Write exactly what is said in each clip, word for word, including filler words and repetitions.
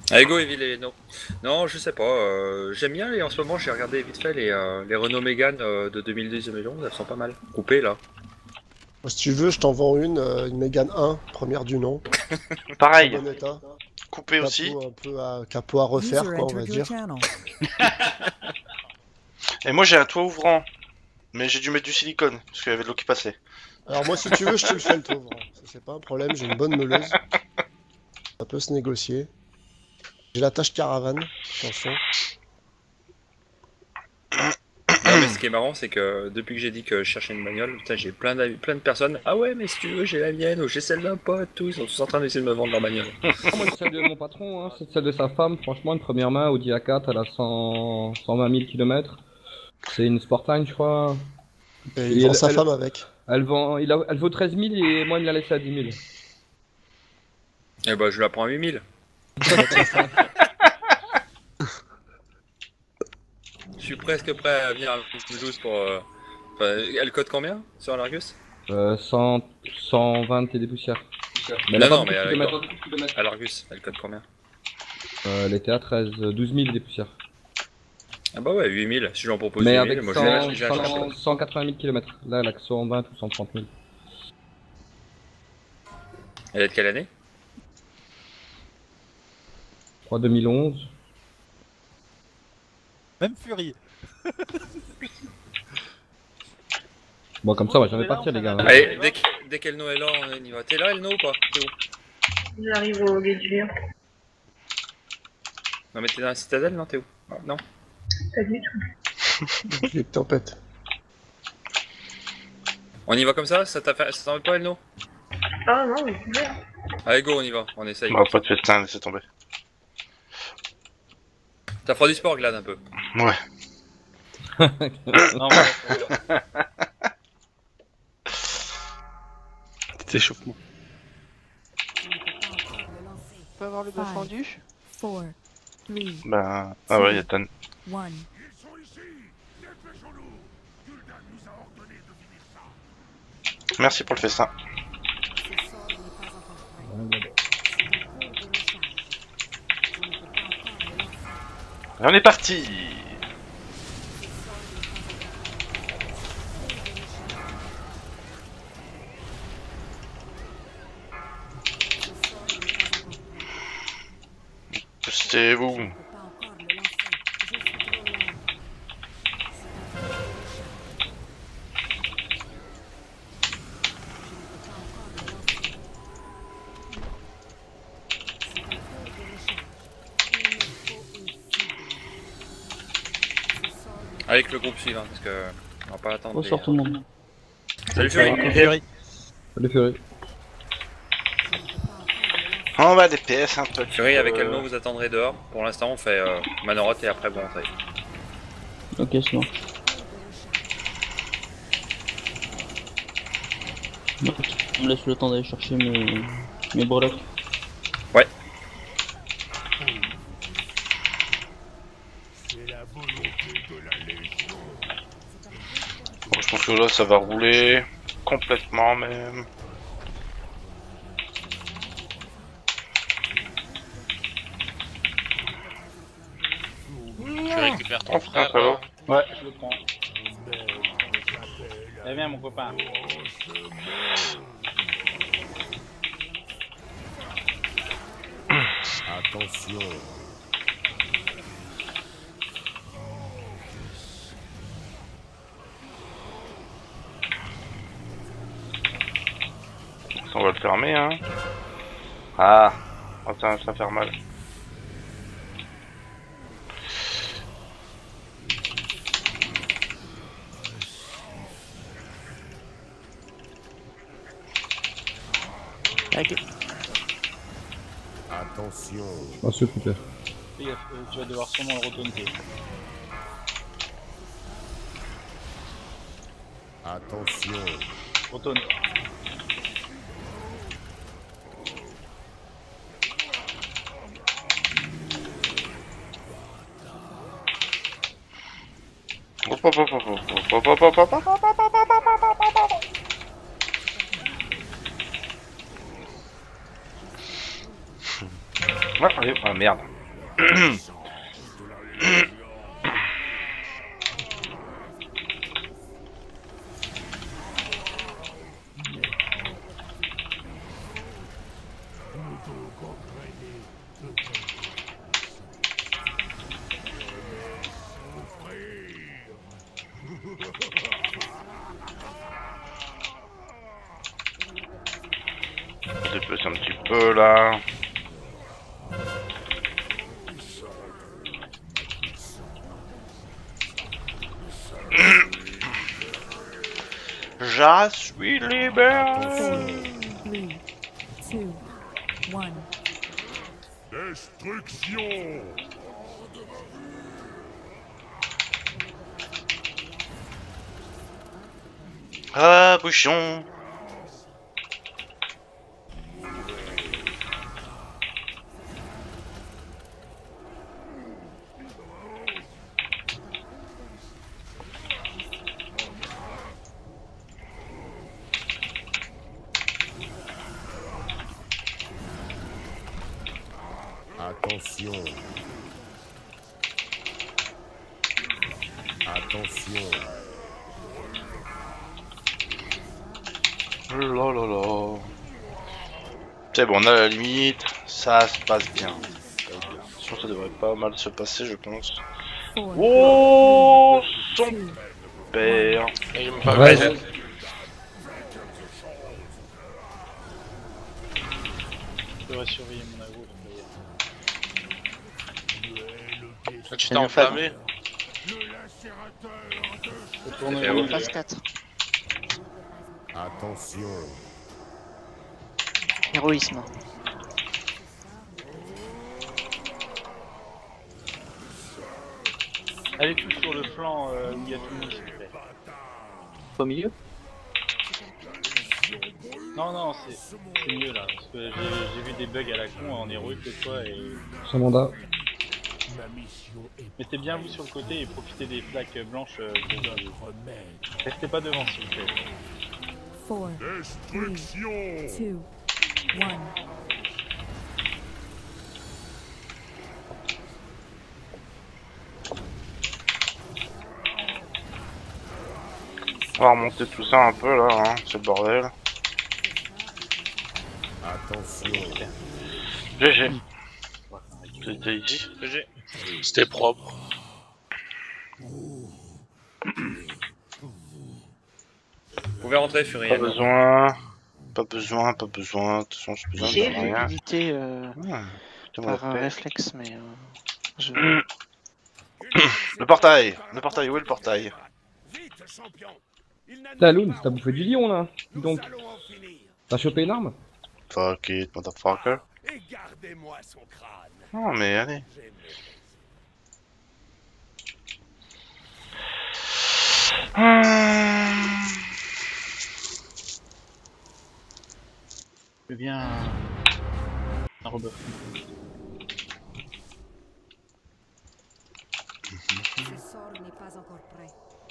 Allez go Evil et no. Non, je sais pas. Euh, J'aime bien les. En ce moment, j'ai regardé vite fait les, euh, les Renault Mégane euh, de deux mille dix deux mille onze. Elles sont pas mal. Coupées là. Si tu veux, je t'en vends une, euh, une Mégane un, première du nom. Très Pareil, bon état. coupé aussi. Capot un peu à, capot à refaire, User quoi, on va entered your dire. channel. Et moi j'ai un toit ouvrant. Mais j'ai dû mettre du silicone, parce qu'il y avait de l'eau qui passait. Alors moi, si tu veux, je te le fais le tour. Ça, c'est pas un problème, j'ai une bonne meuleuse. Ça peut se négocier. J'ai la tâche caravane, attention. Non, mais ce qui est marrant, c'est que depuis que j'ai dit que je cherchais une bagnole, putain, j'ai plein, d'avis- plein de personnes. Ah ouais, mais si tu veux, j'ai la mienne ou j'ai celle d'un pote, tout. Ils sont tous en train d'essayer de me vendre leur bagnole. Moi, c'est celle de mon patron, hein, c'est celle de sa femme. Franchement, une première main, Audi A quatre, elle a cent, cent vingt mille kilomètres. C'est une Sportline, je crois. Et Et il vend elle- sa elle- femme avec. Elle, vend, il a, elle vaut treize mille et moi, il me l'a laissé à dix mille. Et bah, je la prends à huit mille. Je suis presque prêt à venir à Toulouse pour. Euh... Enfin, elle cote combien sur l'Argus? Euh, cent, cent vingt et des poussières. Mais elle a Non, pas non, beaucoup mais de avec- kilomètres. À l'Argus, elle cote combien? Euh, elle était à treize, douze mille et des poussières. Ah bah ouais, huit mille. Si j'en propose Mais huit avec mille, moi je vais la- cent, je vais la chercher. cent, cent quatre-vingt mille kilomètres. Là, elle a que cent vingt ou cent trente mille. Elle est de quelle année? Je crois deux mille onze. Même Fury. Bon, comme ça, on va jamais partir, les gars. hein. Allez, dès, que- dès qu'Elno est là, on y va. T'es là, Elno ou pas? T'es où? J'arrive au Guéduire. Non, mais t'es dans la citadelle, non? T'es où? Ah, non. Pas du tout. Les tempêtes. On y va comme ça? Ça t'a fait... ça t'embête pas, Elno? Ah non, mais c'est bien. Allez, go, on y va. On essaye. Bah, pas de festin, laissez tomber. T'as froid du sport, Glad, un peu. Ouais. Non, mais... Petit échauffement. On peut avoir le bœuf Five. fendu? Four, three, Ben. Ah ouais, y'a Tan. one. Merci pour le festin. Et on est parti. C'est vous. Avec le groupe suivant, parce que. On va pas attendre. Bonsoir les- tout le monde. Salut, Fury. Fury. Salut, Fury. On va des P S un peu. Fury, avec Euh, Elno, vous attendrez dehors. Pour l'instant, on fait euh, Manoroth et après, bon, ça y est. Ok, c'est bon. On me laisse le temps d'aller chercher mes, mes breloques. Ouais. Bon, je pense que là ça va rouler complètement même. Tu récupères ton Oh, frère. putain, ça va. Ouais, je le prends. Eh bien, mon copain. Attention. Ça, on va le fermer hein. Ah, oh, ça, ça va faire mal. Ok. Attention. Oh, c'est super. Fais gaffe, euh, tu vas devoir sûrement le retaunter. Attention. Retourne. Hop, hop, hop, hop, hop, hop, hop, hop, hop, hop, hop, hop, hop, hop, hop, hop, hop. Ah, allez, ah merde. Je dépece un petit peu là. Je suis libéré. three, two, one. Destruction. Ah, bouchon. Attention. Attention. Oh là là là. C'est bon, on a la limite. Ça se passe bien. Je pense que ça devrait pas mal se passer, je pense. Four, Oh, son two, père. Il me pas Ouais, mal. je- Je devrais surveiller mon agro. Tu t'es enflammé. Je tourne Et ouais. Phase quatre. Attention. Héroïsme. Allez tous sur le flanc euh, où il y a tout le monde s'il vous plaît. Au milieu. Non non c'est c'est mieux là parce que j'ai j'ai vu des bugs à la con en héroïque l'autre fois et Son mandat. mettez bien vous sur le côté et profitez des plaques blanches euh, pour... Restez pas devant s'il vous plaît. four, three, two, one. On va remonter tout ça un peu là, hein. C'est le bordel. Attention. G G. C'était ici. G G. C'était propre. Vous pouvez rentrer, Pas Furiel. besoin. Pas besoin, pas besoin. De toute façon, j'ai besoin J'ai de rien. habilité euh, Ah, fais-moi par un la paix. réflexe, mais euh, je... Le portail. Le portail, où est le portail? T'as Loon, t'as bouffé du lion là. Dis donc. T'as chopé une arme? Fuck it, motherfucker. Non mais allez. Je veux bien un rebuff. Ce sort n'est pas encore prêt.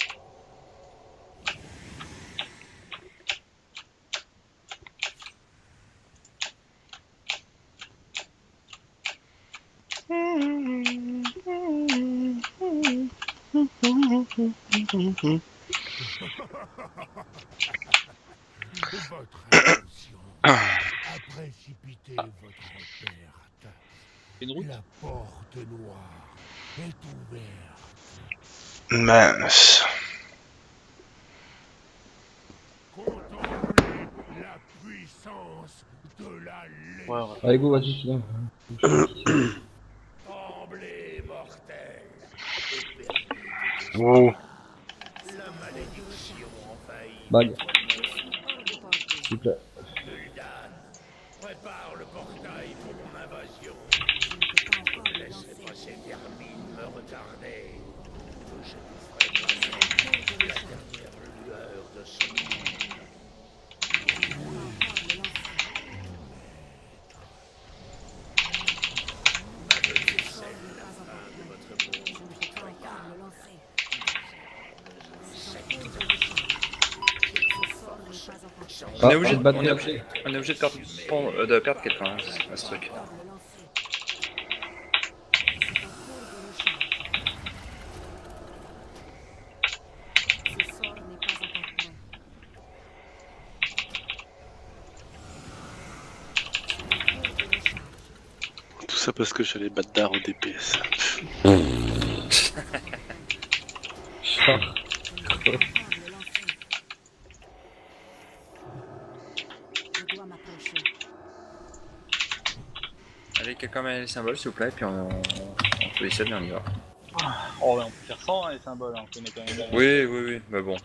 Votre attention a précipité votre perte. Une route. La porte noire est ouverte. Mince. Contemplez la puissance de la légende. Ouais, ouais. Allez go, vas-y, viens. Tremblez, mortel. Oh. La malédiction envahit. Bague. S'il vous plaît. Gul'dan, prépare le portail pour mon invasion. Laissez pas ces vermines me retarder. Je vous ferai passer la dernière lueur de ce monde. On est Ah, obligé de, battre on est obligé, on est obligé de perdre, pon- euh, de perdre quelqu'un hein, à ce truc. parce que je suis allé bâtard au D P S. Allez, quelqu'un met les symboles s'il vous plaît, puis on, on, on positionne et on y va. Oh, ouais, on peut faire sans hein, les symboles, hein, on connaît quand même. Oui, oui, oui, mais bon.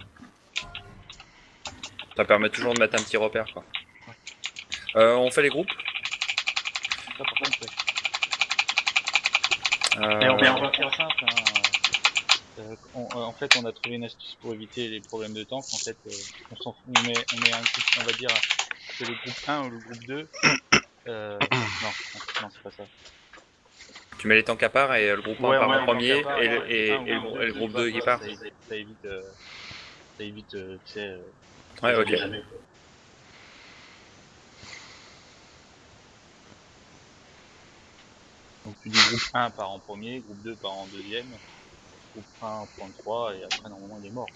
Ça permet toujours de mettre un petit repère quoi. Euh, on fait les groupes. Ça, par contre, ouais. Euh... Mais, on, mais on va faire simple. Hein. Euh, on, euh, en fait, on a trouvé une astuce pour éviter les problèmes de tank. En fait, euh, on, s'en fout, on, met, on met un groupe, on va dire, c'est le groupe un ou le groupe deux. Euh, non, non, non c'est pas ça. Tu mets les tanks à part et le groupe ouais, un part ouais, en premier part, et, ouais, et, et, un, et, un, le, deux, et le groupe deux qui ça, part. Ça évite, ça évite, euh, ça évite euh, tu sais. Euh, ouais, ok. Jamais. Donc tu dis groupe un part en premier, groupe deux part en deuxième, groupe un prend le trois et après normalement il est mort.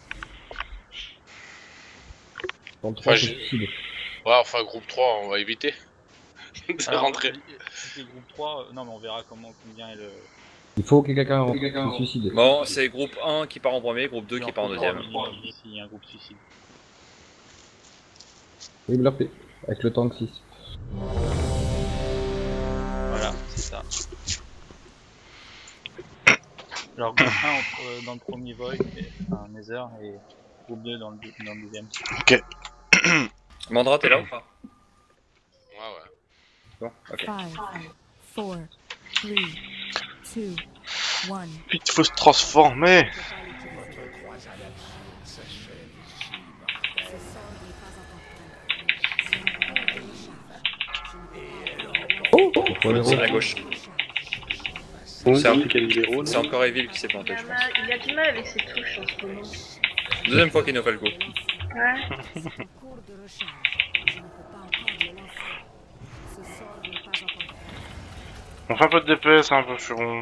Dans le trois, Enfin, c'est j'ai- difficile. Ouais, enfin, groupe trois, on va éviter. de Alors, rentrer. si c'est groupe trois, euh, non mais on verra comment combien est le... Il faut que quelqu'un rentre, se suicide. Bon, c'est groupe un qui part en premier, groupe deux qui part en deuxième. S'il y a un groupe suicide. Oui, me fait. Avec le tank six. Voilà, c'est ça. Alors groupe un euh, dans le premier void, et, enfin Nether, et groupe deux dans le, dans le deuxième. Ok. Mandra, t'es là ou pas? Ouais, ouais. Bon, ok. Five, four, three, two, one. Vite, faut se transformer. Oh, C'est à gauche. Bon, C'est un- c'est Calibero, C'est encore Evil qui s'est Il planté, a, je pense. mal, il a du mal avec ses touches en ce moment. Deuxième fois qu'il nous fait le coup. Ouais. Cours de recharge. Je ne peux pas encore le lancer. Ce sort n'est pas encore prêt. On fait un peu de D P S, un peu furon.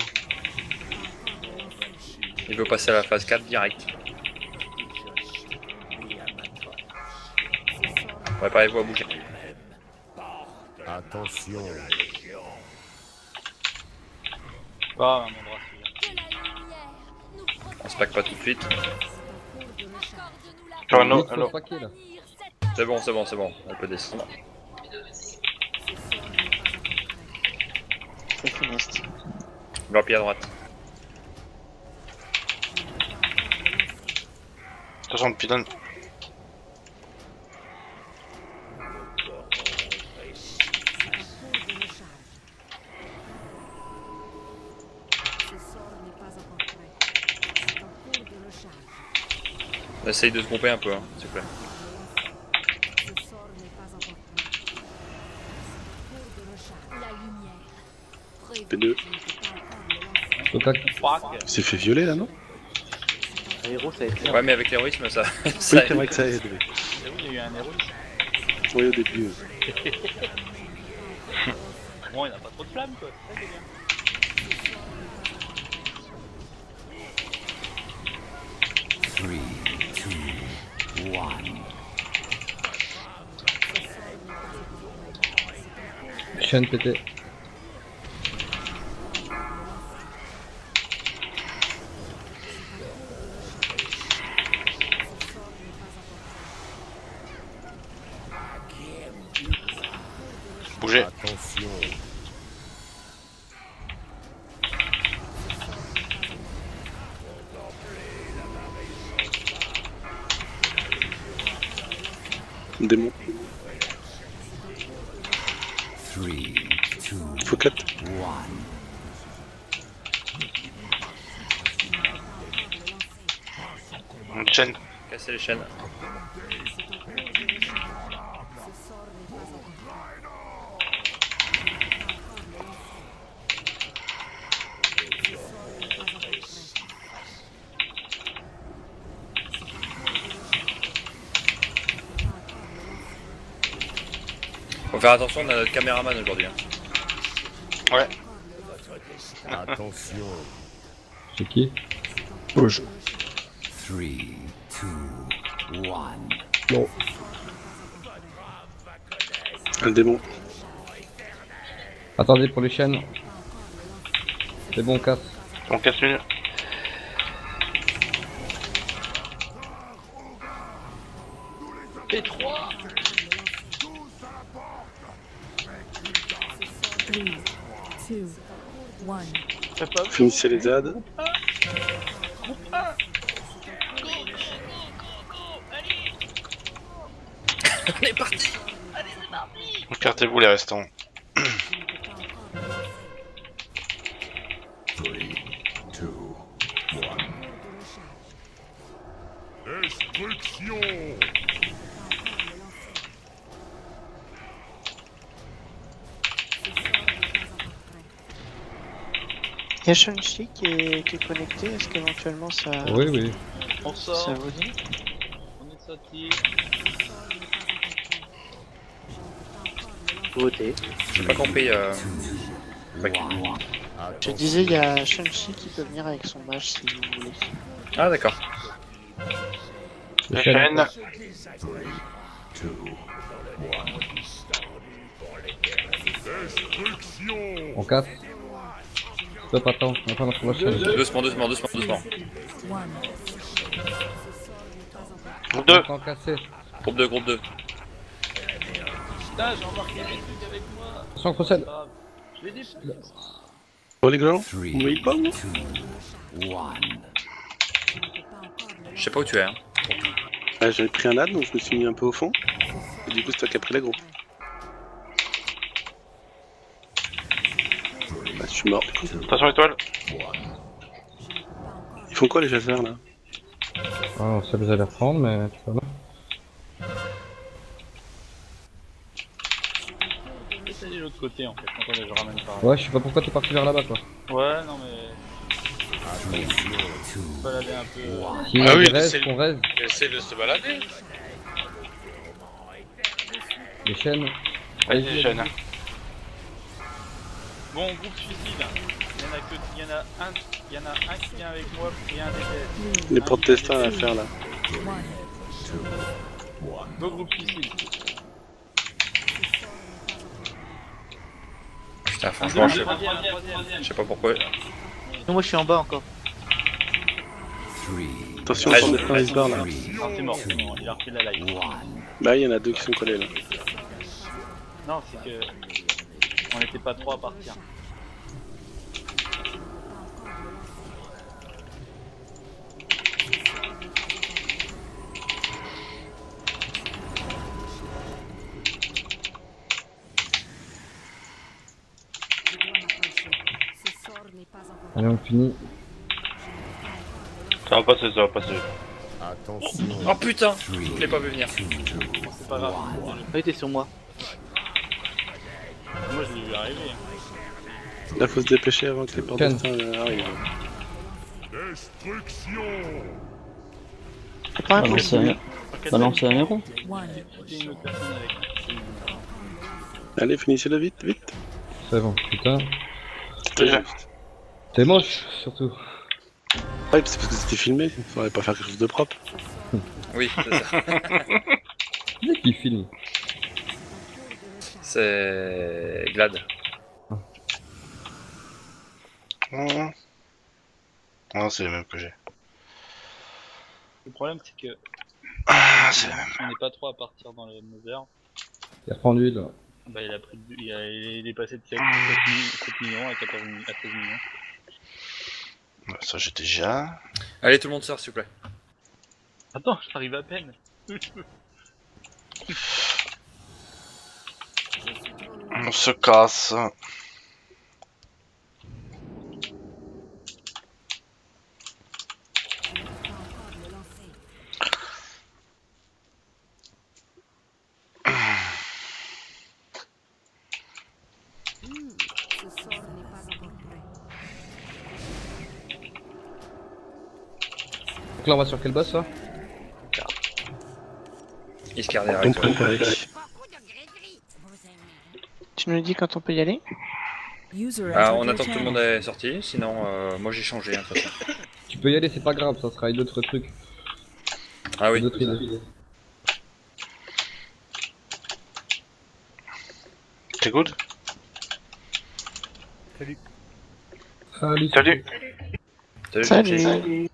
Il veut passer à la phase quatre direct. Préparez-vous à bouger. Attention. Ah, un endroit On se pack pas tout de suite. Faire un Vite, autre, faut alors. se paquer, là. C'est bon, c'est bon, c'est bon. On peut descendre. C'est funeste. Leur pied à droite. soixante pylônes. On essaye de se grouper un peu, hein, s'il vous plaît. P deux. C'est fait violer là, non? Un héros, ça a été. Ouais, mais avec l'héroïsme, ça. Oui, ça c'est vrai que ça aide, oui. Eh oui, il y a eu un héros. Oui, au début. Bon, il n'a pas trop de flammes quoi. Ça, c'est bien. Three, two, one. Chaîne pété. Bougez. Attention. Démon. Three, two, Faut quatre. one. Une chaîne. Casser les chaînes. Faut faire attention, on a notre caméraman aujourd'hui. Hein. Ouais. Attention. C'est qui? Bouge. Three, two, one. Non. Un démon. Attendez pour les chaînes. C'est bon, casse. On casse une. P trois. Three, two, one. Finissez les Z. On est parti. Écartez-vous les restants. Destruction. Il y a Shun-Chi qui est, qui est connecté, est-ce qu'éventuellement ça... Oui, oui. On sort. Ça vous dit? On est sorti. Votez. J'ai pas compris. Euh... Je disais, il y a Shun-Chi qui peut venir avec son mage si vous voulez. Ah d'accord. La chaîne. On casse. Stop, attends, on attend sur la chaîne. Doucement, doucement, doucement, doucement. Groupe deux. On cassé. Groupe deux, groupe deux. Putain, j'ai embarqué des trucs avec moi. Sans procède. Je l'ai dit. Bon les gars, vous voyez pas vous? Je sais pas où tu es. Hein. Ah, j'avais pris un ad donc je me suis mis un peu au fond. Et du coup c'est toi qui as pris l'aggro. Ah, je suis mort du coup. Attention étoile. Ils font quoi les chasseurs là? Ah, on sait les reprendre, mais tu vois. C'est de l'autre côté en fait. Attendez, je ramène par là. Ouais, je sais pas pourquoi t'es parti vers là-bas, quoi. Ouais, non mais. Je vais balader un peu. Si Ah oui, on reste, c'est- on reste. Essaye de se balader. Les chaînes. Vas-y, chaîne. Bon, groupe suicide. Il y en a que. Il y en a un. Il y en a un qui vient avec moi et un des dead. Les protestants à faire là. Go groupe suicide. Putain, franchement, je sais pas, Troisième, troisième. je sais pas pourquoi. Non, moi je suis en bas encore. Attention, Ah, on je- sort des iceberg là. Ah, c'est mort, c'est mort. Il a repris la live. Bah, il y en a deux qui sont collés là. Non, c'est que. On n'était pas trois à partir. Allez, on finit. Ça va passer, ça va passer. Oh putain, je l'ai pas vu venir. C'est pas grave. Oui, t'es sur moi. Moi je l'ai vu arriver. Là faut se dépêcher avant que les protestants euh, arrivent. Destruction. C'est pas un Balance un, balance un héros. C'était une autre personne avec. Allez, finissez-le vite, vite. C'est bon, putain. C'était juste. T'es moche, surtout. Ouais, c'est parce que c'était filmé, il faudrait pas faire quelque chose de propre. Oui, c'est ça. Qui c'est qui filme? C'est Glad. Mmh. Non, c'est les mêmes que j'ai. Le problème c'est que. Ah, c'est les mêmes. On n'est pas trois à partir dans le Nether. Il a reprend l'huile. Bah il a pris. Il, a... il est passé de sept millions à quatorze millions. À treize millions. Ouais, ça j'ai déjà. Allez, tout le monde sort, s'il vous plaît. Attends, j'arrive à peine. On se casse. Donc là, on va sur quel boss là? Iscar direct. Ouais. Tu nous dis quand on peut y aller? Ah, on attend que tout le monde est sorti, sinon euh, moi j'ai changé. Hein, de toute façon. Tu peux y aller, c'est pas grave, ça sera une autre truc. Ah oui. Une autre idée. T'es good? Salut. Salut. Salut. Salut. Salut. Salut.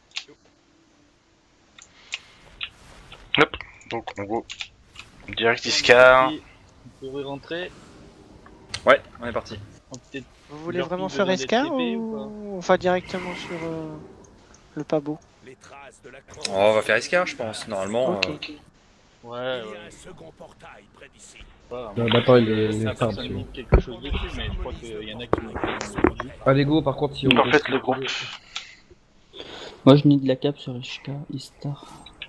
Hop. Donc on go. Direct Iscar. On peut rentrer. Ouais, on est parti. On peut peut-être Vous voulez leur vraiment plus faire besoin d'être escar T P ou... ou pas on va directement sur euh, le pabo? Les traces de la Oh, on va faire escar, je pense. Normalement. Ok. euh, Ouais, Il y a ouais. un second portail près d'ici. Pas, Le bâtard il est, il ça est ferme personne dessus. dit quelque chose dessus, mais je crois qu'il y en a qui qui- Allez go, par contre si on... En fait le groupe. Moi je need la cape sur Ishka, Istar.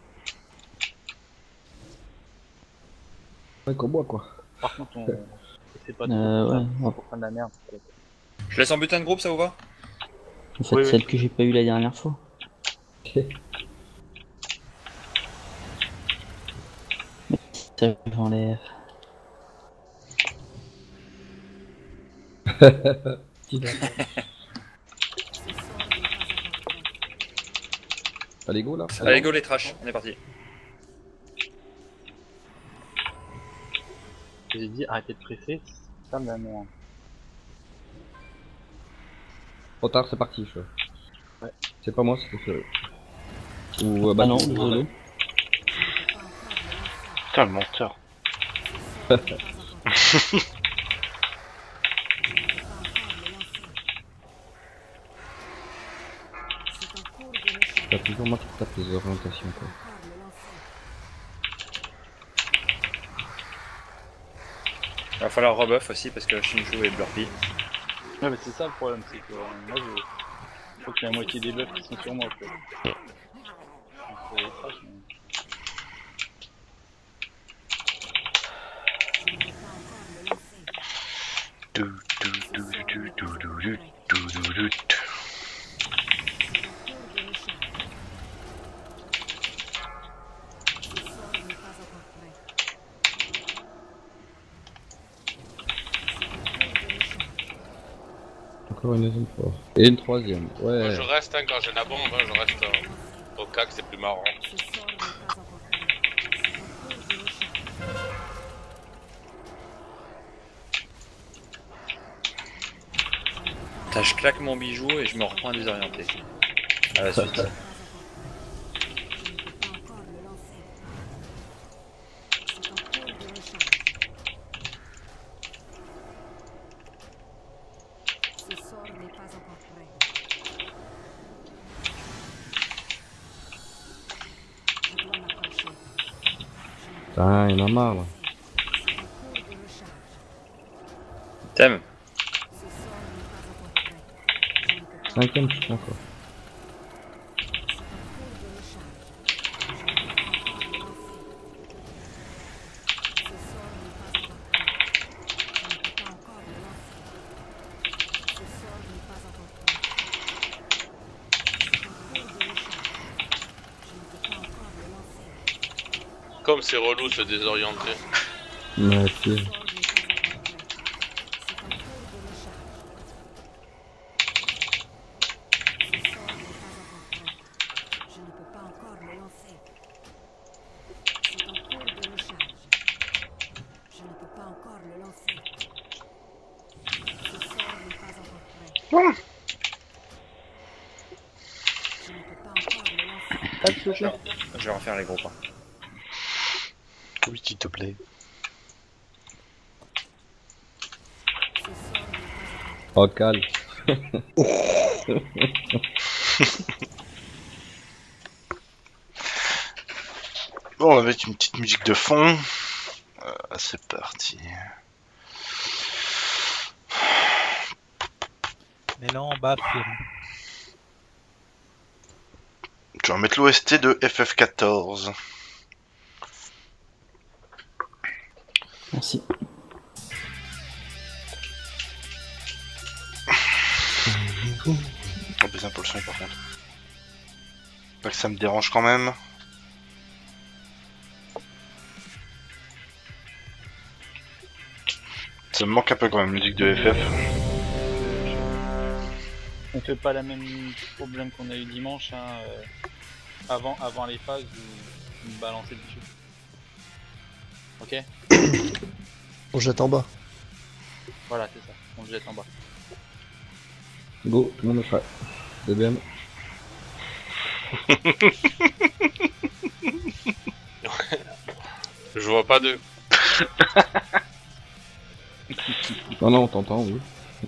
Ouais, comme moi quoi. Par contre, on. C'est pas Euh, ouais. on va prendre la merde. Je laisse en butin de groupe, ça vous va? En fait, Oui, oui. celle que j'ai pas eu la dernière fois. Ça j'enlève. Allez go là. Allez, go les trash, on est parti. J'ai dit arrêtez de presser, ça me la merde. Trop tard, c'est parti. Je... Ouais. C'est pas moi, c'était que... Ou euh, bah Ah non, non, désolé. Putain le menteur. T'as toujours moi qui tape les orientations quoi. Il va falloir rebuff aussi parce que Shinju est blurpy. Ouais, mais c'est ça le problème, c'est que euh, moi je. Faut qu'il y ait la moitié des buffs qui sont sur moi quoi. Donc, c'est les trash, mais... Du, du, du, du, du, du, du, du, du. Encore une deuxième fois. Et une troisième, ouais. Moi, je reste, hein, quand j'ai la bombe, hein, je reste euh, au cac, c'est plus marrant. Putain, je claque mon bijou et je me reprends désorienté. À la suite. Putain, il en a marre là. Thème. Cinquième, je crois quoi. Comme c'est relou se désorienter. Ouais, pire. Je vais refaire les gros pas. Oui, s'il te plaît. Oh, calme. Bon, on va mettre une petite musique de fond. Euh, c'est parti. Mais là en bas, c'est... Je vais remettre l'O S T de F F quatorze. Merci. On va baisser un peu le son par contre. Pas que ça me dérange quand même. Ça me manque un peu quand même, musique de F F. On fait pas la même problème qu'on a eu dimanche, hein, euh, avant, avant les phases où vous me balancez dessus. Ok. On jette en bas. Voilà, c'est ça, on le jette en bas. Go, tout le monde est prêt. D B M. Je vois pas de. Non, non, on t'entend, oui.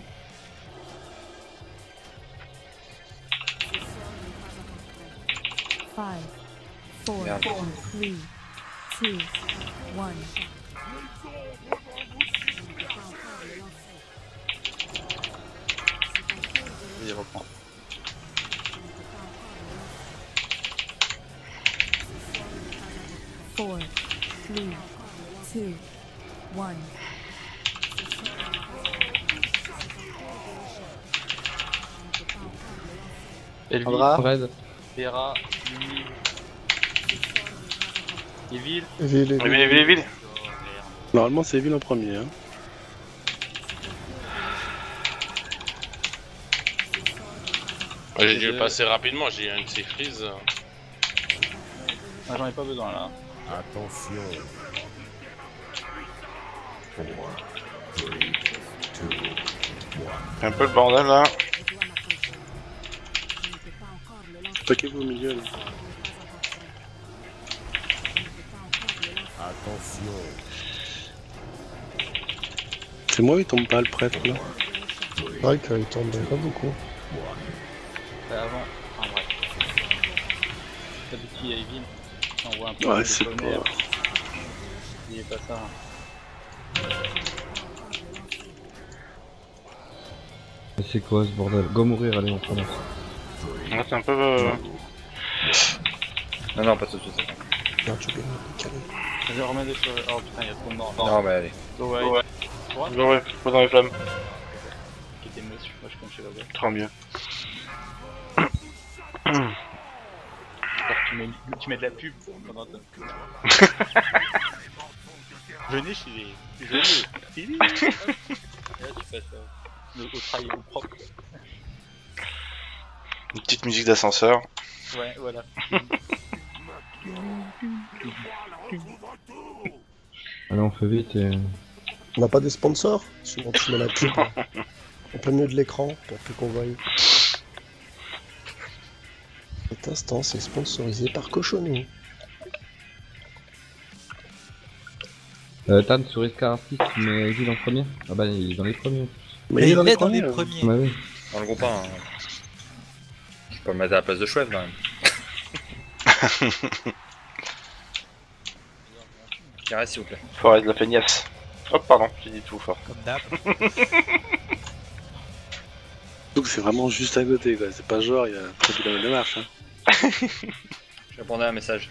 Five, four, Merde. three, two, one. Il reprend. Four, three, two, one. Elvire, Andra. Red. Vera, Lumi, Evil. Evil, Evil. Evil, Evil, Evil. Normalement, c'est Evil en premier. Hein. Ouais, j'ai dû le passer rapidement, j'ai eu un de ces frises. Ah, j'en ai pas besoin là. Attention. Un peu le bordel là. Stockez-vous au milieu. Là. Attention. C'est moi, il tombe pas le prêtre là. C'est vrai qu'il tombe pas beaucoup. Bah, avant. Enfin bref. T'as vu qui est Evil? On voit un peu Ouais, les c'est pommiers. pas. Il est pas ça. Mais c'est quoi ce bordel? Go mourir, allez, on commence. Ouais, c'est un peu. Euh... Non, non, pas tout de suite. Non, tu peux me caler. Vas-y, remets des sur. Oh putain, il y a trop de morts. Non, mais allez. Go away. Ouais. Quoi? Bon, ouais, faut dans les flammes. Qui était moche, moi je compte chez la Tant mieux. Tu mets, tu mets de la pub pendant ton... Venez chez les... Venez. Et là tu passes euh, au travail au propre. Une petite musique d'ascenseur. Ouais, voilà. Allez, on fait vite et... On n'a pas des sponsors? Sinon tu mets la pub en plein milieu de l'écran pour plus qu'on voie. Cet instant, c'est sponsorisé par Cochonou. Euh, Tan, sur Iscar Artist, tu mets Evil en premier? Ah bah, il est dans les premiers. Mais il dans est les dans les premiers, premiers. Bah oui. Dans le groupe un. Hein. Je peux me mettre à la place de Chouette quand même. Carré, s'il vous plaît. Forêt de la feignasse. Hop, pardon, j'ai dit tout fort. Comme d'hab. Donc c'est vraiment juste à côté quoi. C'est pas genre, il y a trois kilomètres de marche. Hein. Je répondais à un message.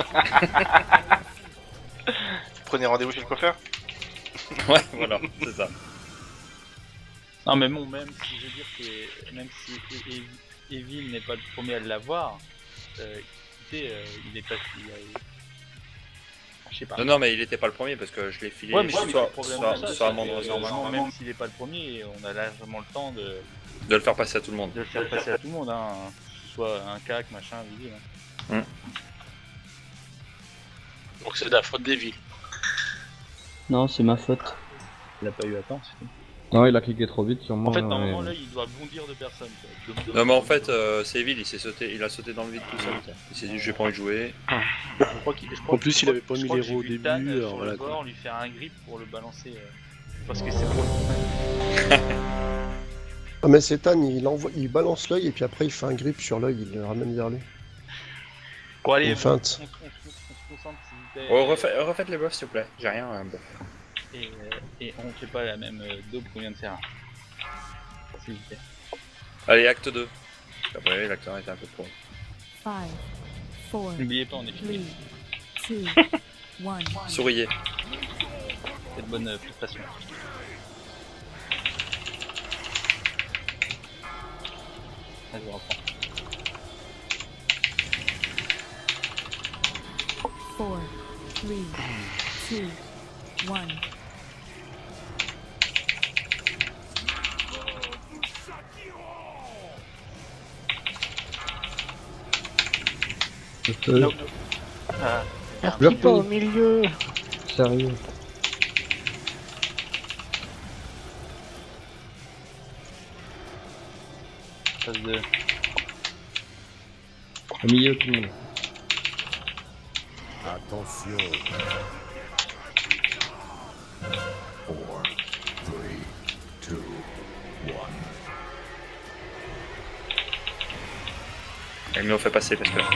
Prenez rendez-vous chez le coiffeur. Ouais, voilà, c'est ça. Non mais bon, même si je veux dire que même si E- E- Evil n'est pas le premier à l'avoir, euh, écoutez, euh, il est pas... Il a... Je sais pas. Non, non, mais il était pas le premier parce que je l'ai filé Ouais, mais c'est sur, le problème sur, de ça, sur c'est Amande que, Ressources. normalement, même s'il est pas le premier, on a largement le temps de, De le faire passer à tout le monde. de le faire passer à tout le monde, hein. Que ce soit un C A C, machin, Evil. Hein. Donc c'est de la faute des villes. Non, c'est ma faute. Il a pas eu à temps, c'est tout. Non, il a cliqué trop vite sur moi. En fait, et- normalement, là, il doit bondir de personne. Quoi. Non, mais en fait, euh, c'est Evil, il s'est sauté, il a sauté dans le vide tout seul. tiens. Il s'est dit, j'ai pas envie de jouer. Je crois qu'il- je crois- En plus, je il crois- avait pas je mis crois que les j'ai héros au vu début, Dan, euh, alors sur voilà, le quoi. bord, lui faire un grip pour le balancer. euh, parce que c'est pour. Ah mais c'est Tan, il, envoie, il balance l'œil et puis après il fait un grip sur l'œil, il le ramène vers lui. Bon, allez, Une on, on, feinte. on, on, on se concentre, s'il vous plaît. Oh, refait, refaites les buffs, s'il vous plaît. J'ai rien, un buff. Et, euh, et on fait pas la même euh, daube qu'on vient de faire. S'il vous plaît. Allez, acte deux. Après, l'acteur était un peu trop. Five, four, N'oubliez pas, on est three, fini. two, one. Souriez. Faites bonne euh, prestation. Vas-y, on reprend. Four, three, two, one. Euh, Nope. Ah, Merci pas au milieu. Sérieux. Phase deux. Au milieu, tout le monde. Attention. four, three, two, one. Elle me fait passer parce que.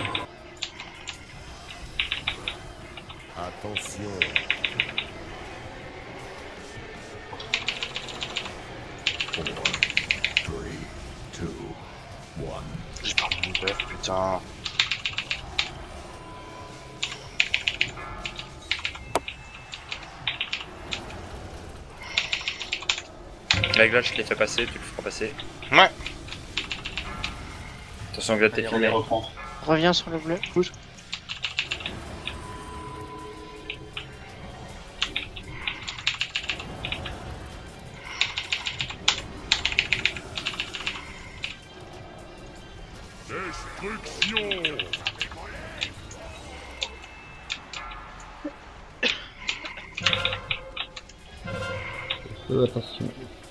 Attention. four, three, two, one. J'ai pas mon père, putain. Avec là, je t'ai fait passer, tu le feras passer. Ouais. Attention, Glad, t'es filmé. Reviens sur le bleu. Bouge. Destruction. Euh, attention.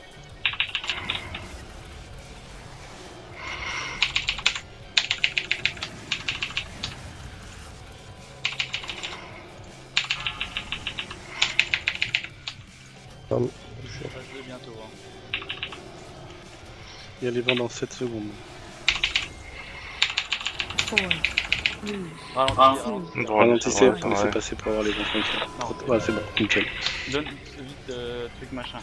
Pardon. Phase deux bientôt. Hein. Il y a les vents dans sept secondes. Ralentis, Ralentissez, ouais, laissez ouais. passer pour avoir les vents tranquilles. Non. Ouais, c'est bon, nickel. Donne vite euh, truc machin.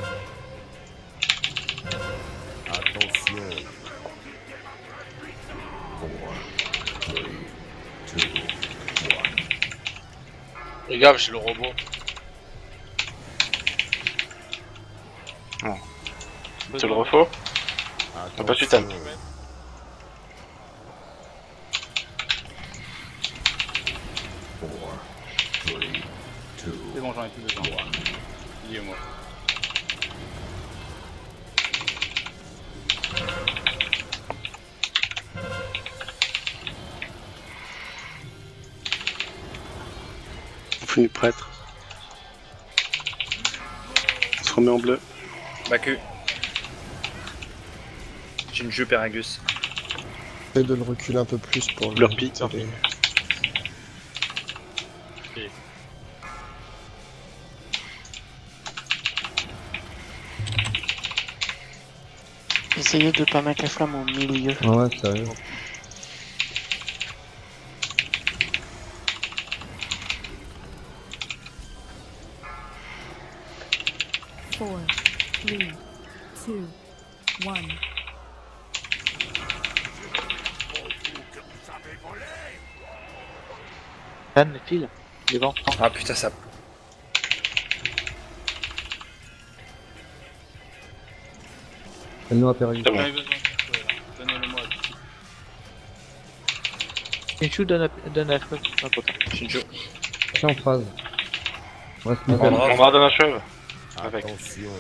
Attention. four, three, two, one. Les gars, j'ai le robot. Non. Tu le refaux? T'as pas su t'aimes. four, three, two, C'est bon, j'en ai plus besoin. Dis-moi. On finit prêtre. On se remet en bleu. Baku. J'ai une jupe Eragus. J'essaie de le reculer un peu plus pour Leur le pique. tirer. Essayez de pas mettre la flamme au milieu. Ouais, sérieux. Four, three, two, one. Anne, les fils, les vents. Ah putain, ça. Donne-nous un Péragus. C'est bon. J'en ai besoin. Ouais, là. Donnez-le-moi. Shinchu donne à, donne à la flamme. Ah, pourtant. Shinjo. Tiens en phase. Reste On nickel. va- On va donner un cheveu. Avec. Attention.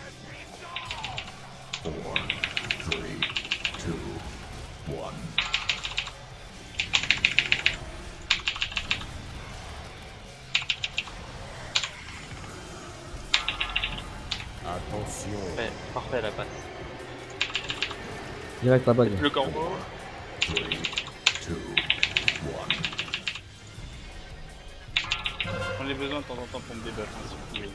four, three, two, one. Attention. Ouais, parfait la passe. Direct la bague. Le corbeau. three, two, one. J'en ai besoin de temps en temps pour me débuff. Hein, si vous voulez.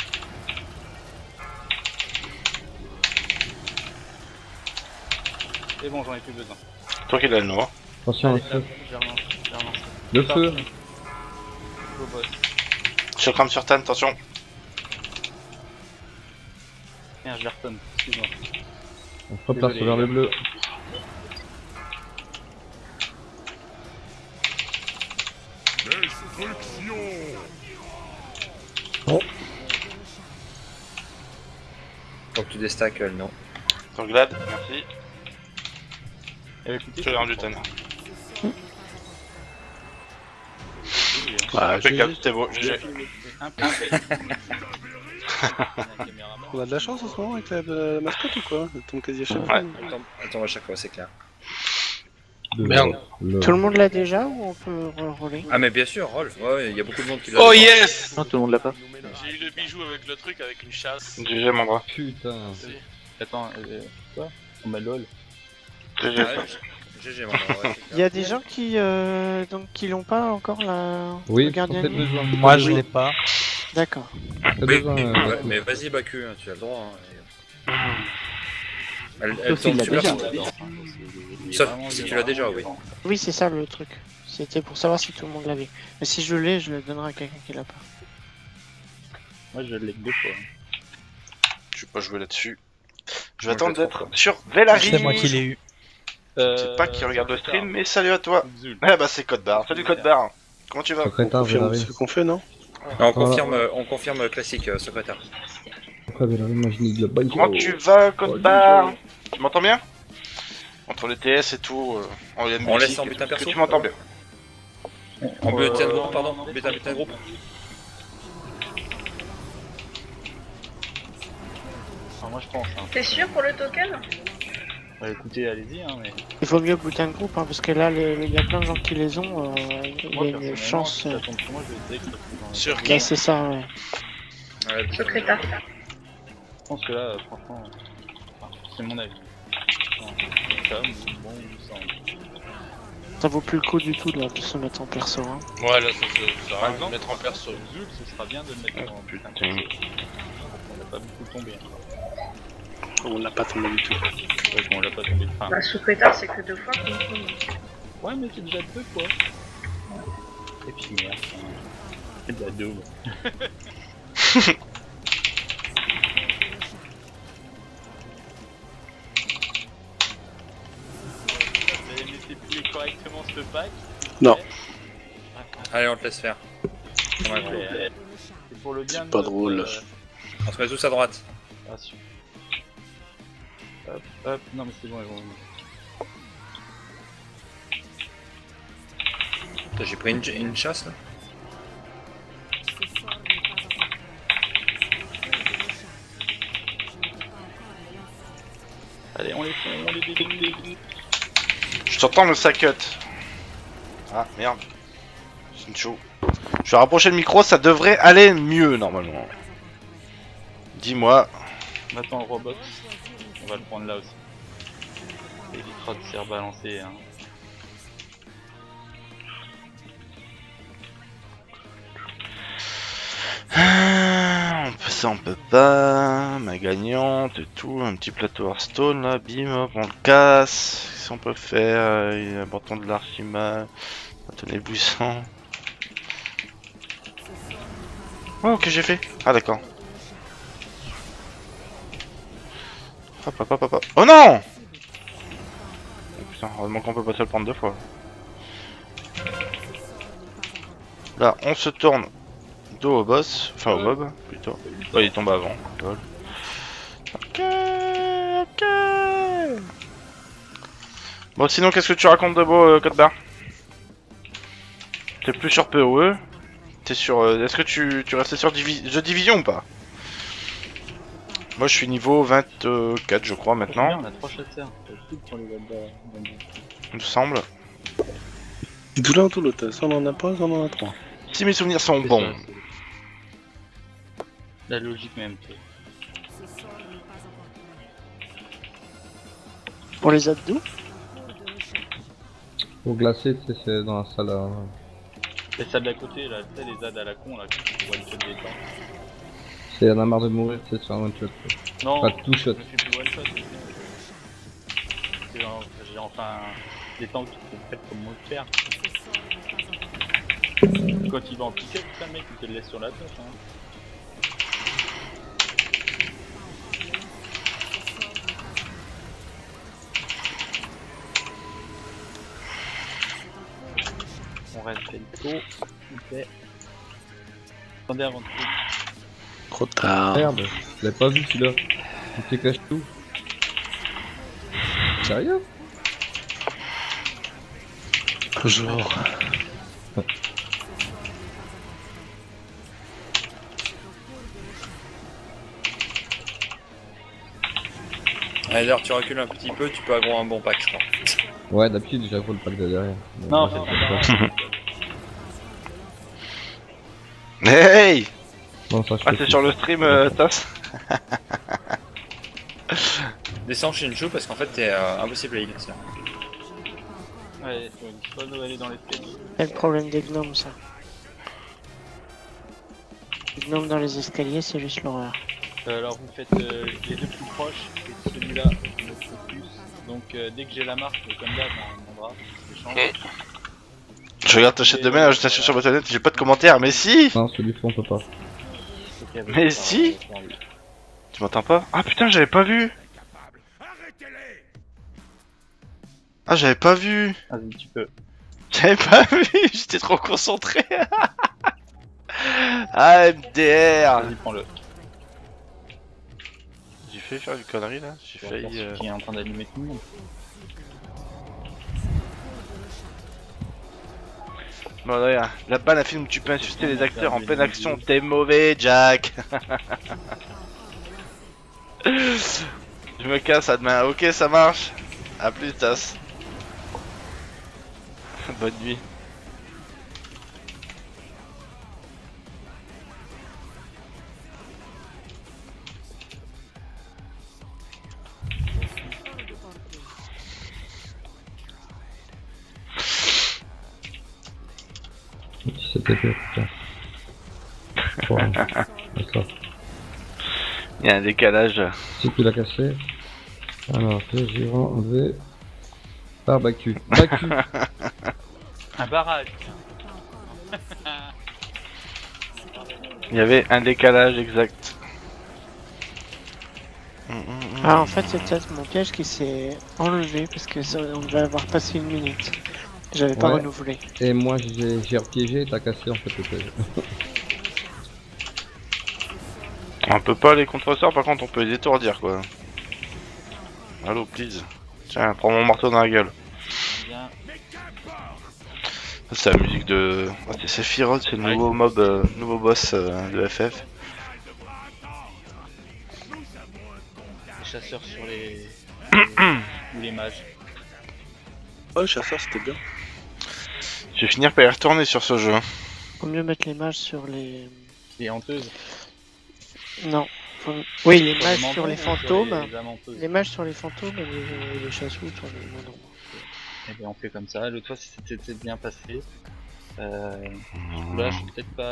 C'est bon, j'en ai plus besoin. Toi qui l'as le noir. Attention, Allez, le feu. hop, je vais relancer, je vais relancer. Le Stop. feu. Go boss. Je crame sur Tan, attention. Tiens, je les retonne. Excuse-moi. On replace Désolé, vers le les bleu. Destruction. Faut que tu déstack euh, non. Sur Glad, merci. Avec l'outil, Je vais rendre du Tan. Ah, Impeccable, G G. c'était beau. G G. On a de la chance en ce moment avec la, la mascotte ou quoi? Elle tombe quasi à chaque Ouais. fois. Elle tombe, elle tombe à chaque fois, c'est clair. Le- Merde. le- Tout le monde l'a déjà ou on peut rerouler? Ah, mais bien sûr, Rolf, ouais, il y a beaucoup de monde qui l'a. Oh yes! Non, tout le monde l'a pas. J'ai eu le bijou avec le truc, avec une chasse. G G, mon bras. Putain. Attends, euh, quoi? On met lol. G G. G G, maman, ouais. Il y a des gens qui euh, donc qui l'ont pas encore la Oui, le gardien faites de nuit. besoin. Moi je l'ai pas. D'accord. Faites Oui, besoin, mais, euh, ouais, mais vas-y Baku, hein, tu as le droit. Hein. Elle, elle Sophie tombe l'a super déjà. sur- Sauf si tu l'as déjà, oui. Oui, c'est ça le truc. C'était pour savoir si tout le monde l'avait. Mais si je l'ai, je le donnerai à quelqu'un qui l'a pas. Moi je l'ai que deux fois. Je vais pas jouer là-dessus. Je vais Moi, attendre je l'ai d'être trois fois. sur Velaris. C'est moi qui l'ai eu. Je sais pas qui regarde le stream, mais salut à toi. Ah bah c'est Codebar. Salut Codebar. Comment tu vas? Secrétaire confirme Velaris. ce qu'on fait, non? Non, on, Voilà. confirme, euh, on confirme classique, euh, secrétaire. Après, Velaris, moi je nique le bail. Comment tu vas Codebar? Tu m'entends bien? Entre les T S et tout, euh, en On musique, laisse en est-ce butin que perso? tu m'entends bien? En Euh, butin de non, groupe, pardon. non, non, Butin, butin de groupe. Enfin, moi je pense. Hein. T'es sûr pour le token? Bah, écoutez, allez-y, hein, mais. Il vaut mieux boutin de groupe hein, parce que là, le- il y a plein de gens qui les ont. euh, Il Moi, y a une personnellement, chance. si ça euh, tombe sur moi, je vais direct parce que dans les- Sur Là, qui? c'est ça. Ouais. Ouais, butin de Secrétaire. groupe. Je pense que là, euh, franchement, euh, enfin, c'est mon avis. Enfin, ça, mais bon, ça. Ça vaut plus le coup du tout là, de se mettre en perso. Hein. Ouais, là, ça se ça Par va exemple, mettre en perso. Zul, ce sera bien de le mettre en putain. putain. On l'a pas beaucoup tombé. Hein. On l'a pas tombé du tout. Ouais, on l'a pas tombé. Enfin, Bah, secrétaire, c'est que deux fois qu'on tombe. ouais, mais c'est déjà deux quoi. Et puis merde. hein. C'est de la double. Vous avez multiplié correctement ce pack. Non. Allez, on te laisse faire. Ouais, Mais, euh, c'est pour le bien C'est de pas notre, drôle. euh, On se met tous à droite. Ah, super. Hop, hop, non mais c'est bon, ils vont. Putain, j'ai pris une, une chasse là. Allez, on les fait, on les débute. Je t'entends le sacut. Ah merde. C'est une show. Je vais rapprocher le micro, ça devrait aller mieux normalement. Dis-moi. On attend le robot. On va le prendre là aussi. Ça évitera de se rebalancer. Hein. Ah, on peut ça, on peut pas. Ma gagnante et tout. Un petit plateau Hearthstone là, bim, hop, on le casse. Qu'est-ce qu'on peut faire? Il y a un bâton de l'archima. Tenez buisson. Oh, que j'ai fait? Ah, d'accord. Hop, hop, hop, hop, hop. Oh non! Oh, putain, heureusement qu'on peut pas se le prendre deux fois. Là, on se tourne dos au boss, enfin au mob plutôt. Oh, il est tombé avant. Lol. Ok, ok. Bon, sinon, qu'est-ce que tu racontes de beau, euh, Codebar? T'es plus sur P O E? T'es sur. Euh, Est-ce que tu, tu restais sur Divi The Division ou pas? Moi, je suis niveau vingt-quatre, je crois, maintenant. On a trois chasseurs. Pour les Il me semble. Tout l'un, tout l'autre. Ça, on en a pas, ça, on en a trois. Si mes souvenirs sont bons. La logique même. Pour les abdos. Pour glacer, tu sais, c'est dans la salle à... Et ça de la côté, là, tu sais, les ads à la con, là, qui one shot des temps. C'est y'en a marre de mourir, tu sais, sur un one shot. Non, Pas two shot. je me suis plus one shot. C'est genre, j'ai enfin des tanks qui sont faits comme moi de faire. Quand il va en pick-up, ça, mec, il te le laisse sur la touche. Hein. On reste le tour. Ok. Attendez avant de tout. Trop tard. Merde, je l'ai pas vu celui-là. Il te cache tout. Sérieux? Genre. Allez, d'ailleurs, tu recules un petit peu, tu peux avoir un bon pack, je crois. Ouais, d'habitude, j'avoue le pack de derrière. Non, Moi, c'est j'ai pas pas. Hey! Bon, ça, je Ah, fais c'est plus. sur le stream, euh, Tass? Descends chez Shinju parce qu'en fait t'es euh, impossible à initier. Ouais, il faut nous aller dans l'escalier. C'est le problème des gnomes, ça. Les gnomes dans les escaliers, c'est juste l'horreur. Euh, alors vous faites euh, les deux plus proches, et celui-là, le plus. Donc euh, dès que j'ai la marque, comme d'hab, on demandera, j'échange. Je regarde ta chaîne de mail, je t'achète sur votre net, j'ai pas de commentaires, mais si. Non, celui-ci on peut pas. Mais si. Tu m'entends pas? Ah putain, j'avais pas vu. Ah, j'avais pas vu. Vas-y, tu peux. J'avais pas vu, j'étais trop concentré. Ah, M D R. Vas-y, prends-le. J'ai failli faire une connerie là, j'ai failli... Euh... Qui est en train d'allumer tout le monde. Bon regarde, là-bas la film où tu peux insulter les acteurs en pleine action, t'es mauvais Jack. Je me casse à demain, ok ça marche. A plus tasse. Bonne nuit. C'était fait, putain. Bon, d'accord. Il y a un décalage. C'est qui l'a cassé. Alors, j'ai enlevé. Barbecue. Barbecue. Un barrage. Il y avait un décalage exact. Ah, en fait, c'est peut-être mon piège qui s'est enlevé parce que ça, on devait avoir passé une minute. J'avais pas Ouais. renouvelé. Et moi j'ai j'ai repiégé et t'as cassé en fait le piège. On peut pas les contresorts, par contre on peut les étourdir quoi. Allo, please. Tiens, prends mon marteau dans la gueule. Bien. Ça, c'est la musique de... Ah, c'est Sephiroth, c'est le nouveau mob, euh, nouveau boss euh, de F F. Les chasseurs sur les... ou les mages. Oh, le chasseur, c'était bien. Je vais finir par y retourner sur ce jeu. Faut mieux mettre les mages sur les... Les hanteuses. Non. Faut... Oui, les Sur les mages mentons sur les ou sur fantômes. les amenteuses. Les mages sur les fantômes et les, les chassous sur les mandons. Et bien on fait comme ça, l'autre fois c'était bien passé. Euh... Là je suis peut-être pas...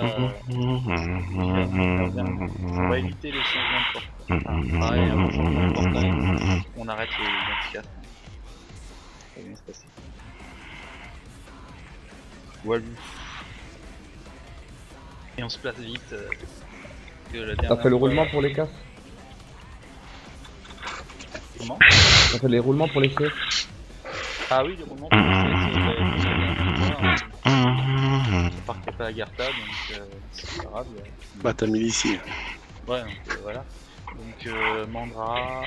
On va éviter les changements de portail. Enfin, pareil, avant le changement de portail, on arrête les identifications. Ça va bien se passer. Walou. Et on se place vite. Euh, que la T'as dernière fait le fois- roulement pour les casses? Comment? T'as fait les roulements pour les C F? Ah oui, le roulement pour les C S, je partais pas à Garta, donc euh, c'est pas grave. euh. Bah, t'as mis ici. Ouais, donc euh, voilà. Donc euh, Mandra,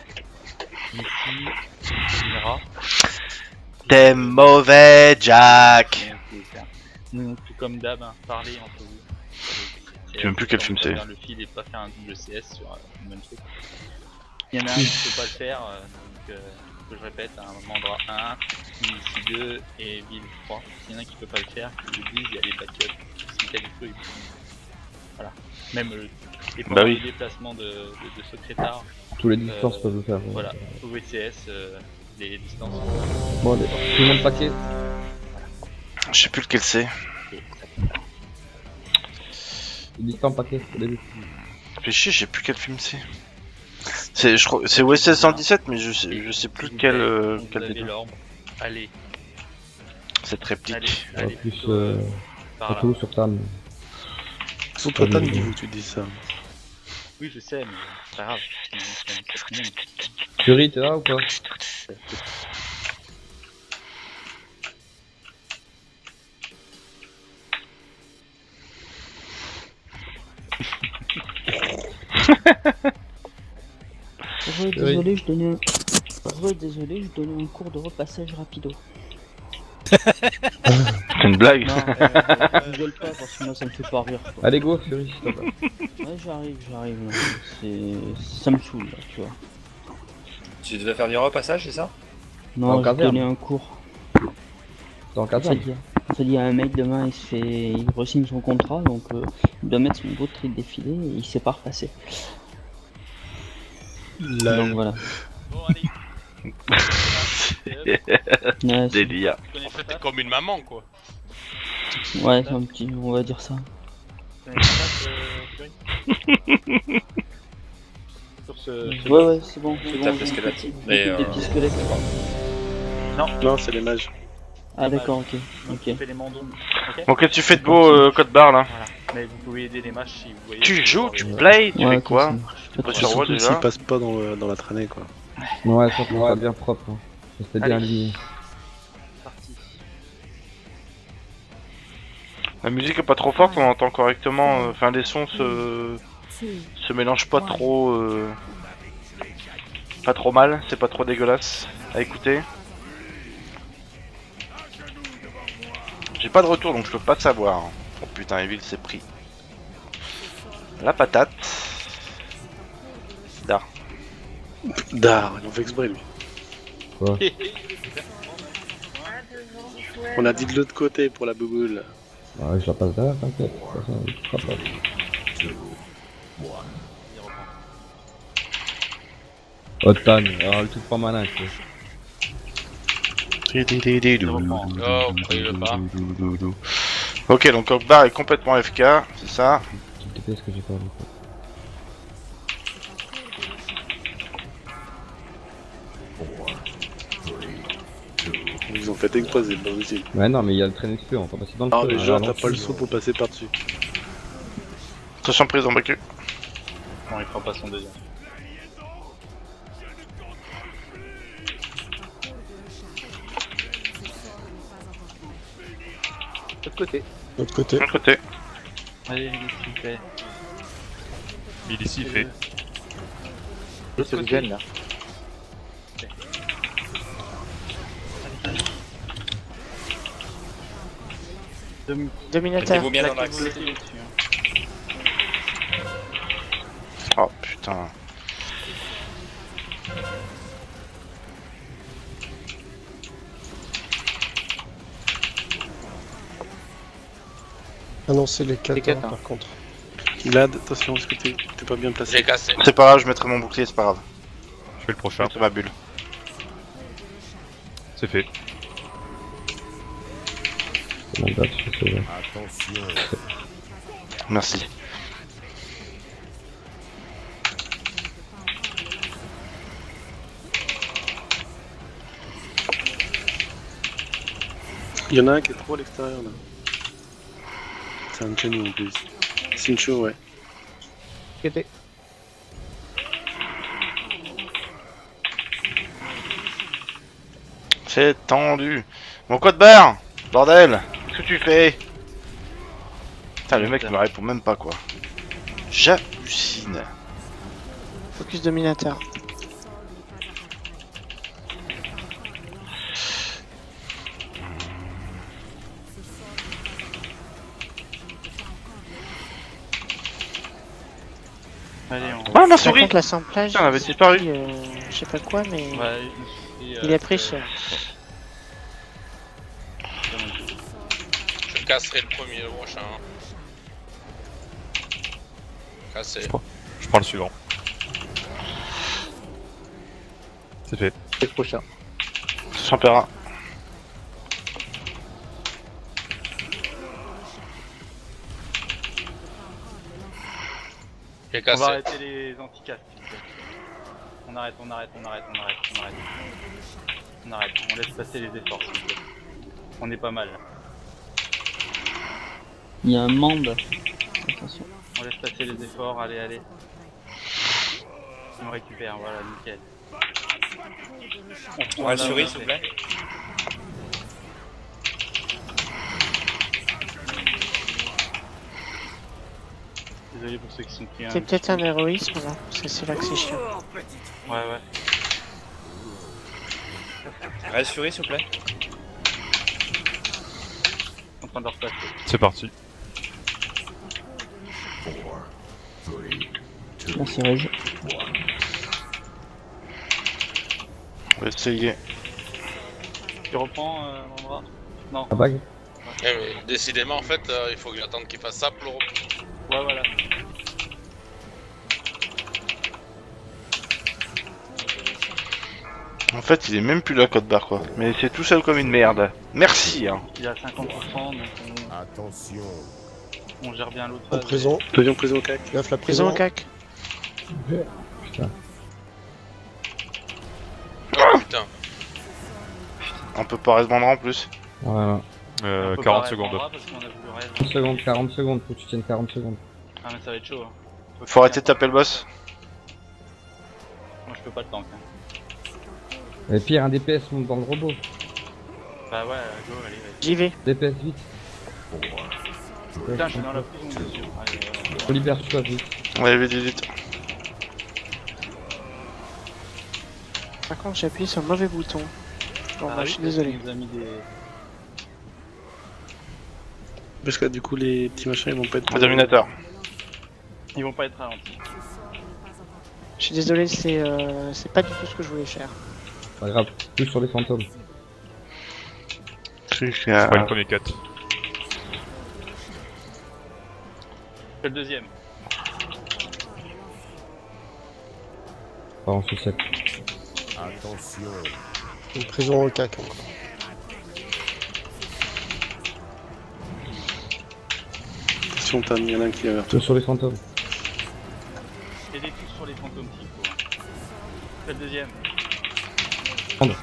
ici, Mira. T'es mauvais Jack. Donc, tout comme d'hab, hein, parler entre vous. Je sais même plus quel film c'est. Le fil et pas faire un double C S sur euh, le même truc. Il y en a un qui peut pas le faire, euh, donc euh, que je répète, un Mandra un, ici deux et Ville trois. Il y en a un qui peut pas le faire, qui le dise, il y a les backups. Si t'as des trucs, voilà. Même euh, les, Bah oui. les déplacements de, de, de secrétaire. Tous les distances peuvent le faire. ouais. Voilà, au V C S, euh, les distances. Bon, allez, tout le monde paquet. Je sais plus lequel c'est. Distance paquet au début. Fais chier, je sais plus quel film c'est. C'est je crois c'est O S S cent dix-sept mais je sais je sais plus quel euh, Vous quel avez des deux. l'orbe. Allez, Cette réplique. allez, Ouais, allez. plus plutôt, euh, par là. surtout sur Tam. Sur toi, t'as dit où tu dis ça. Oui, je sais, mais c'est pas grave. C'est- c'est- c'est tout le monde. Fury, t'es là ou pas? Ouais, désolé, je donnais un... Ouais, désolé, je donnais un cours de repassage rapido. C'est une blague. Non, euh, rigole pas parce que moi ça me fait pas rire. Quoi. Allez go Fury, s'il te plaît. Ouais, j'arrive, j'arrive. là. C'est... Ça me saoule là, tu vois. Tu devais faire du repassage, c'est ça? En Non, je caserne. donnais un cours. Dans le En fait, caserne. il y a- en fait, il y a un mec demain, il se fait, il re-signe son contrat, donc euh, il doit mettre son beau tri de défilé et il sait pas repasser. Donc voilà. Bon, allez. Ouais, c'est- Délire. En fait, t'es comme une maman, quoi. Ouais, c'est un petit, on va dire ça. Sur ce... Ouais, ouais, c'est bon. c'est Tape bon, le j'ai squelette. compris. Mais, Des euh, petits squelettes. Non, Non, c'est les mages. Ah, d'accord, ok. Ok. on fait les mandons. Ok. Bon, qu'est-ce que tu fais de beau, euh, code barre là? Voilà. Mais vous pouvez aider les mages si vous voyez. Tu que joues, vous tu parlez- plays, tu Ouais, fais quoi? ok, Tu peux Et sur rôle surtout déjà? s'ils passent pas dans, le- dans la traînée, quoi. Ouais, ça c'est pas bien propre. Hein. C'était bien Allez. lié. Parti. La musique est pas trop forte, on entend correctement. euh, Enfin, les sons se se mélangent pas trop, euh, pas trop mal. C'est pas trop dégueulasse à écouter. J'ai pas de retour, donc je peux pas savoir. Oh putain, Evil s'est pris la patate. Dar. Dar, il en fait exprès lui. Quoi? On a dit de l'autre côté pour la bouboule. Ouais, je la passe derrière, t'inquiète. De toute façon, il sera pas. Otan, alors le truc pas malin, quoi. Oh, prenez-le pas. Ok, donc Ogbar est complètement F K, c'est ça. Tu te dis ce que j'ai pas vu, quoi. Ils ont fait exprès, c'est pas possible. Ouais, non, mais il y a le train exprès, on peut passer dans le Ah, feu, mais hein, genre, alors, t'as pas le si, saut pour passer par-dessus. Attention, prise en bacu. Non, il fera pas son deuxième. De l'autre côté. De l'autre côté. De l'autre côté. Allez, il s'y fait. Il est si fait. De ce gène là. Dominateur. Mettez-vous bien dans l'axe. Oh putain. Annoncer les quatre, Les quatre, hein, hein. par contre. Glad, attention, est-ce que t'es t'es pas bien placé? J'ai cassé. C'est pas grave, je mettrai mon bouclier, c'est pas grave. Je fais le prochain. C'est ma bulle. C'est fait. c'est mon date, je sais, ouais. Merci. Il y en a un qui est trop à l'extérieur là. C'est un Chenu en plus. Sincho, ouais. Côté. C'est tendu. Mon code barre. Bordel. Qu'est-ce que tu fais? Putain, le mec me répond même pas quoi. J'hallucine. Focus dominateur. Allez, on... Ah, ma Par souris. contre, l'assemblage, Putain, elle avait je sais disparu. plus, euh, je sais pas quoi, mais Ouais, il, il a pris cher. Je casserai le premier, le prochain. Cassé. Je prends le suivant. C'est fait. C'est le prochain. Sans pera. J'ai On cassé. va arrêter les anti-casques. On arrête, on arrête, on arrête, on arrête, on arrête. On arrête, on laisse passer les efforts, s'il vous plaît. On est pas mal. Il y a un monde. Attention. On laisse passer les efforts, allez, allez. On récupère, voilà, nickel. On prend Ouais, la- souris, s'il vous plaît. Désolé pour ceux qui sont pris un... C'est peut-être un héroïsme là, parce que c'est là que c'est chiant. Ouais, ouais. Reste furie, s'il vous plaît. En train de repasser. C'est parti. Merci Rez. On va essayer. Tu reprends, euh, Mandra? Non. La bague? Eh, mais décidément, en fait, euh, il faut que j'attende qu'il fasse ça pour le reprendre. Ouais, voilà. En fait, il est même plus là, code barre quoi. Mais c'est tout seul comme une merde. Merci hein. Il y a cinquante pour cent, donc on, Attention. on gère bien l'autre En phase. prison. Pavillon prison cac. Gaffe la Prison prison. au cac. Putain. Oh putain. On peut pas répondre en plus. Voilà. Euh, On peut quarante pas secondes. répondre parce qu'on a voulu rêve. quarante secondes, quarante secondes, faut que tu tiennes quarante secondes. Ah mais ça va être chaud. Hein. Faut Faut que- arrêter de taper le boss. Moi je peux pas le tank. Hein. Et pire, un D P S monte dans le robot. Bah ouais, go, allez, vas-y. J'y vais. D P S vite. Putain, je suis dans la prison, bien sûr. Allez, euh, Libère-toi vite. Ouais, vite, vite, vite. Par contre, j'ai appuyé sur le mauvais bouton. Bon, ah bah, oui, je suis parce désolé. qu'il nous a mis des... Parce que du coup, les petits machins ils vont pas être. Dominateur. Ils vont pas être ralentis. Je suis désolé, c'est euh, c'est pas du tout ce que je voulais faire. Pas grave, plus sur les fantômes. Truc C'est pas le à... premier cut. C'est le deuxième. Pas en sucette. Attention. Une prison au cac encore. Attention, Tan, il y en a un qui est vers toi. Plus sur les fantômes. Et des touches sur les fantômes s'il faut. Hein. C'est le deuxième. Prendre.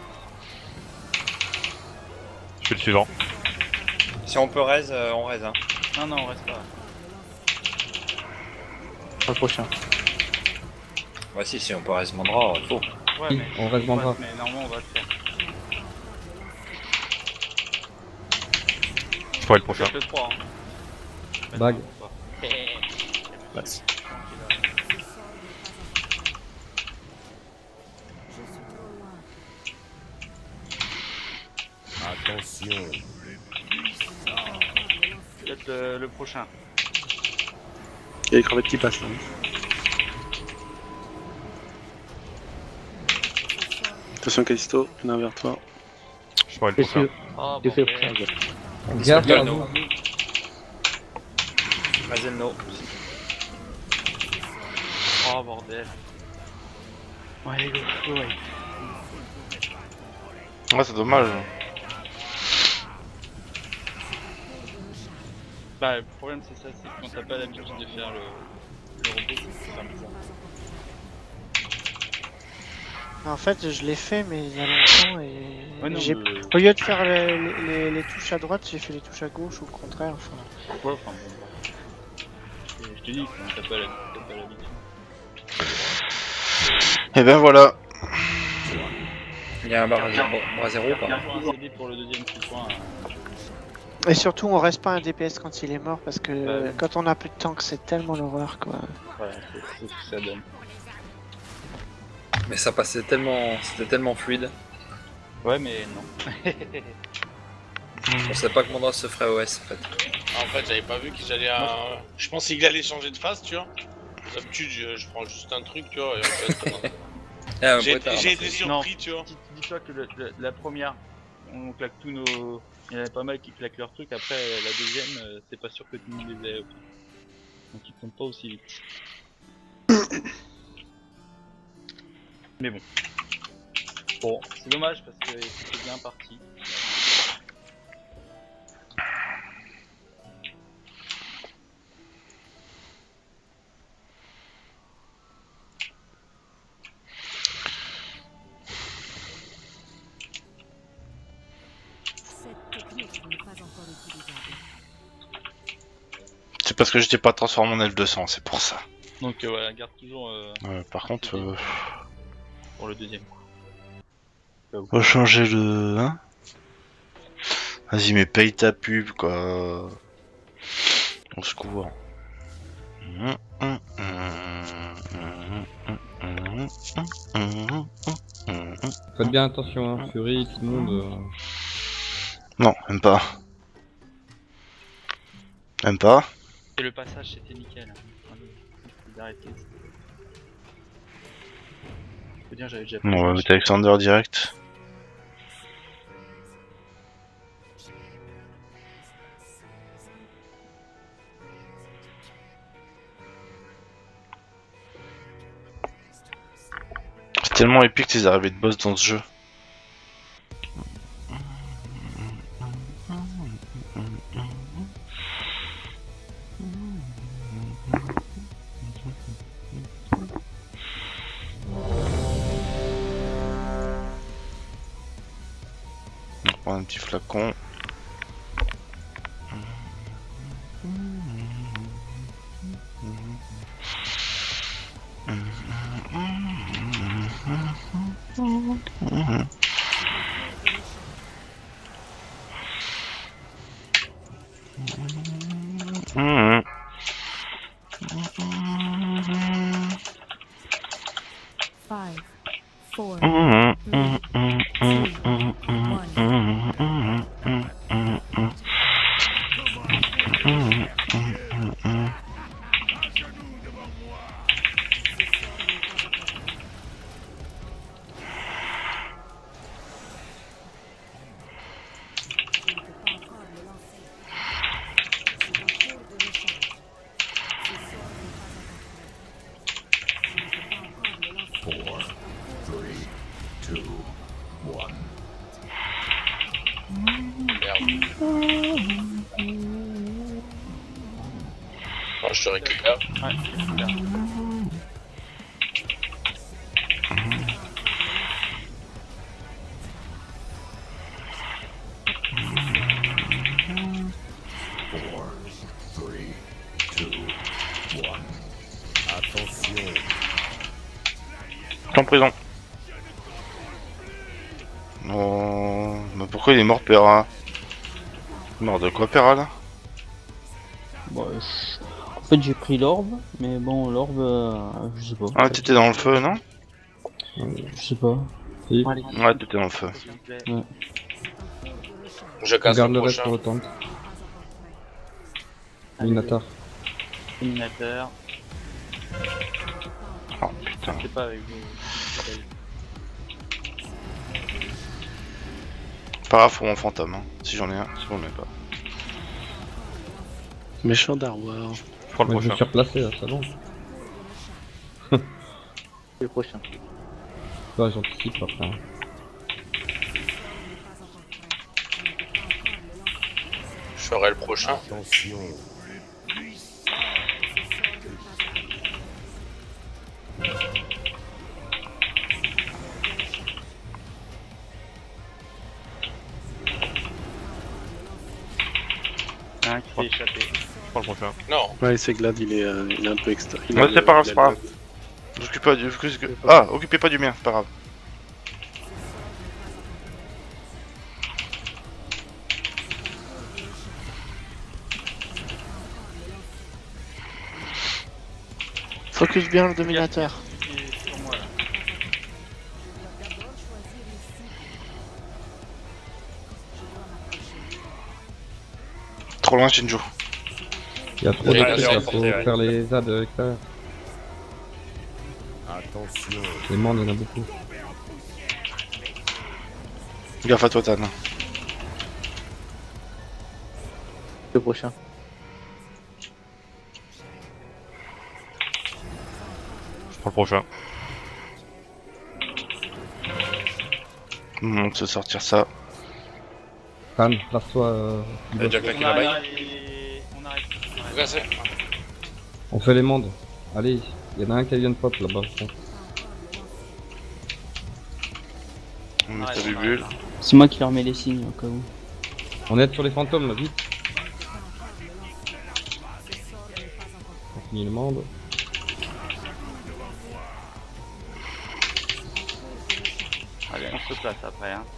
Je fais le suivant. Si on peut raise, euh, on raise. Hein. Non, non, on reste pas. Pas le prochain. Ouais, si, si on peut raise Mandra, il faut. Ouais, Oui, mais... on reste Mandra. Ouais, mais normalement on va le faire. Je ferai le prochain. Le trois. Hein. Bague. Vas-y. Attention. Peut-être le, le prochain. Il y a les crevettes qui passent là. Attention, Callisto, il y en a un vers toi. Je ferai le Fais prochain. sûr. Oh, Je fais bordel. frère, gars. Gaffe à no. vous. Raise no. Oh bordel. Ouais, go, go, ouais. Ouais, c'est dommage. Bah, le problème c'est ça, c'est que quand t'as pas l'habitude de faire le, le robot, c'est comme ça. En fait, je l'ai fait, mais il y a longtemps et Ouais, non, j'ai- mais- au lieu de faire les, les- les touches à droite, j'ai fait les touches à gauche ou le contraire. Enfin, Ouais, enfin bon. bah. Et je te dis, quand t'as pas la- t'as pas l'habitude. Et ben voilà. Il y a un bar à zéro, bar à zéro ou pas? Pour un C D pour le deuxième petit point. hein. Et surtout, on reste pas un D P S quand il est mort parce que Bah oui. quand on a plus de tank, c'est tellement l'horreur quoi. Voilà, c'est c'est ce que ça donne. Mais ça passait tellement, c'était tellement fluide. Ouais, mais non. On savait pas que Mandra se ferait O S en fait. En fait, j'avais pas vu qu'il allait à... Je pensais qu'il allait changer de phase, tu vois. D'habitude, je, je prends juste un truc, tu vois, et en fait... non. Eh, un J'ai poète à été- j'ai été ramasser. surpris, Non. tu vois. Dis- Dis-toi que le- le- la première, on claque tous nos... Il y en a pas mal qui claquent leurs trucs, après la deuxième, euh, c'est pas sûr que tout le monde les ait. Ok. Donc ils tombent pas aussi vite. Mais bon. Bon, c'est dommage parce que c'était bien parti. Cette technique n'est pas encore utilisable. C'est parce que j'étais pas transformé en F deux cents, c'est pour ça. Donc euh, voilà, garde toujours euh, Euh, par contre, euh, pour le deuxième. on va changer le... Hein. Vas-y, mais paye ta pub, quoi. Au secours. Faites bien attention, hein. Fury, tout le monde. euh, Non, même pas. Même pas. Et le passage c'était nickel. Hein. Faut arrêter. Faut dire j'avais déjà Bon, on va mettre Alexander direct. tellement épique ces arrivées de boss dans ce jeu. On va prendre un petit flacon. Five, four, Bon, je te récupère. Ouais, récupère. T'es en prison. Oh, mais pourquoi il est mort, Pera? Mort de quoi, Pera, là? Bon, je- En fait, j'ai pris l'orbe, mais bon, l'orbe, euh, je sais pas. Ah, t'étais dans le feu, non? Je sais pas. Si. Ouais, t'étais dans le feu. Ouais. Je casse Regarde le le reste prochain. pour le tente. Minatar. Éliminateur. Oh putain. Je sais pas avec vous. Pas grave pour mon fantôme, hein. Si j'en ai un, si j'en ai pas. Méchant d'Arwar. Je prends le Ouais, je me prochain. suis replacé là, c'est bon. Le prochain. Ouais, j'anticipe après. Je ferai le prochain. Attention. Un qui s'est échappé. Je prends le prochain. Non. Ouais, c'est Glad, il est, euh, il est un peu extra. il a Ouais, le- c'est pas grave, il a c'est pas le- grave. J'occupe pas du. Ah, occupez pas du mien, c'est pas grave. Focus bien le dominateur. C'est sur moi là. Trop loin, Shinjo. Il y a trop de Ouais, trucs, ouais, là, ouais, faut ouais. faire les Z à l'extérieur. Attention. Les mondes, il y en a beaucoup. Gaffe à toi, Tan. Le prochain. Je prends le prochain. On se sortir ça. Tan, place-toi. Euh, T'as déjà claqué On la arrête. baille? On arrête. On arrête. Cassé. on fait les mondes. Allez, il y en a un qui vient de pop là-bas. je pense. On met Ouais, ta on bubule. arrête, C'est moi qui leur mets les signes au cas où. On est sur les fantômes là, vite. On finit le monde. Allez, on se place après. Hein.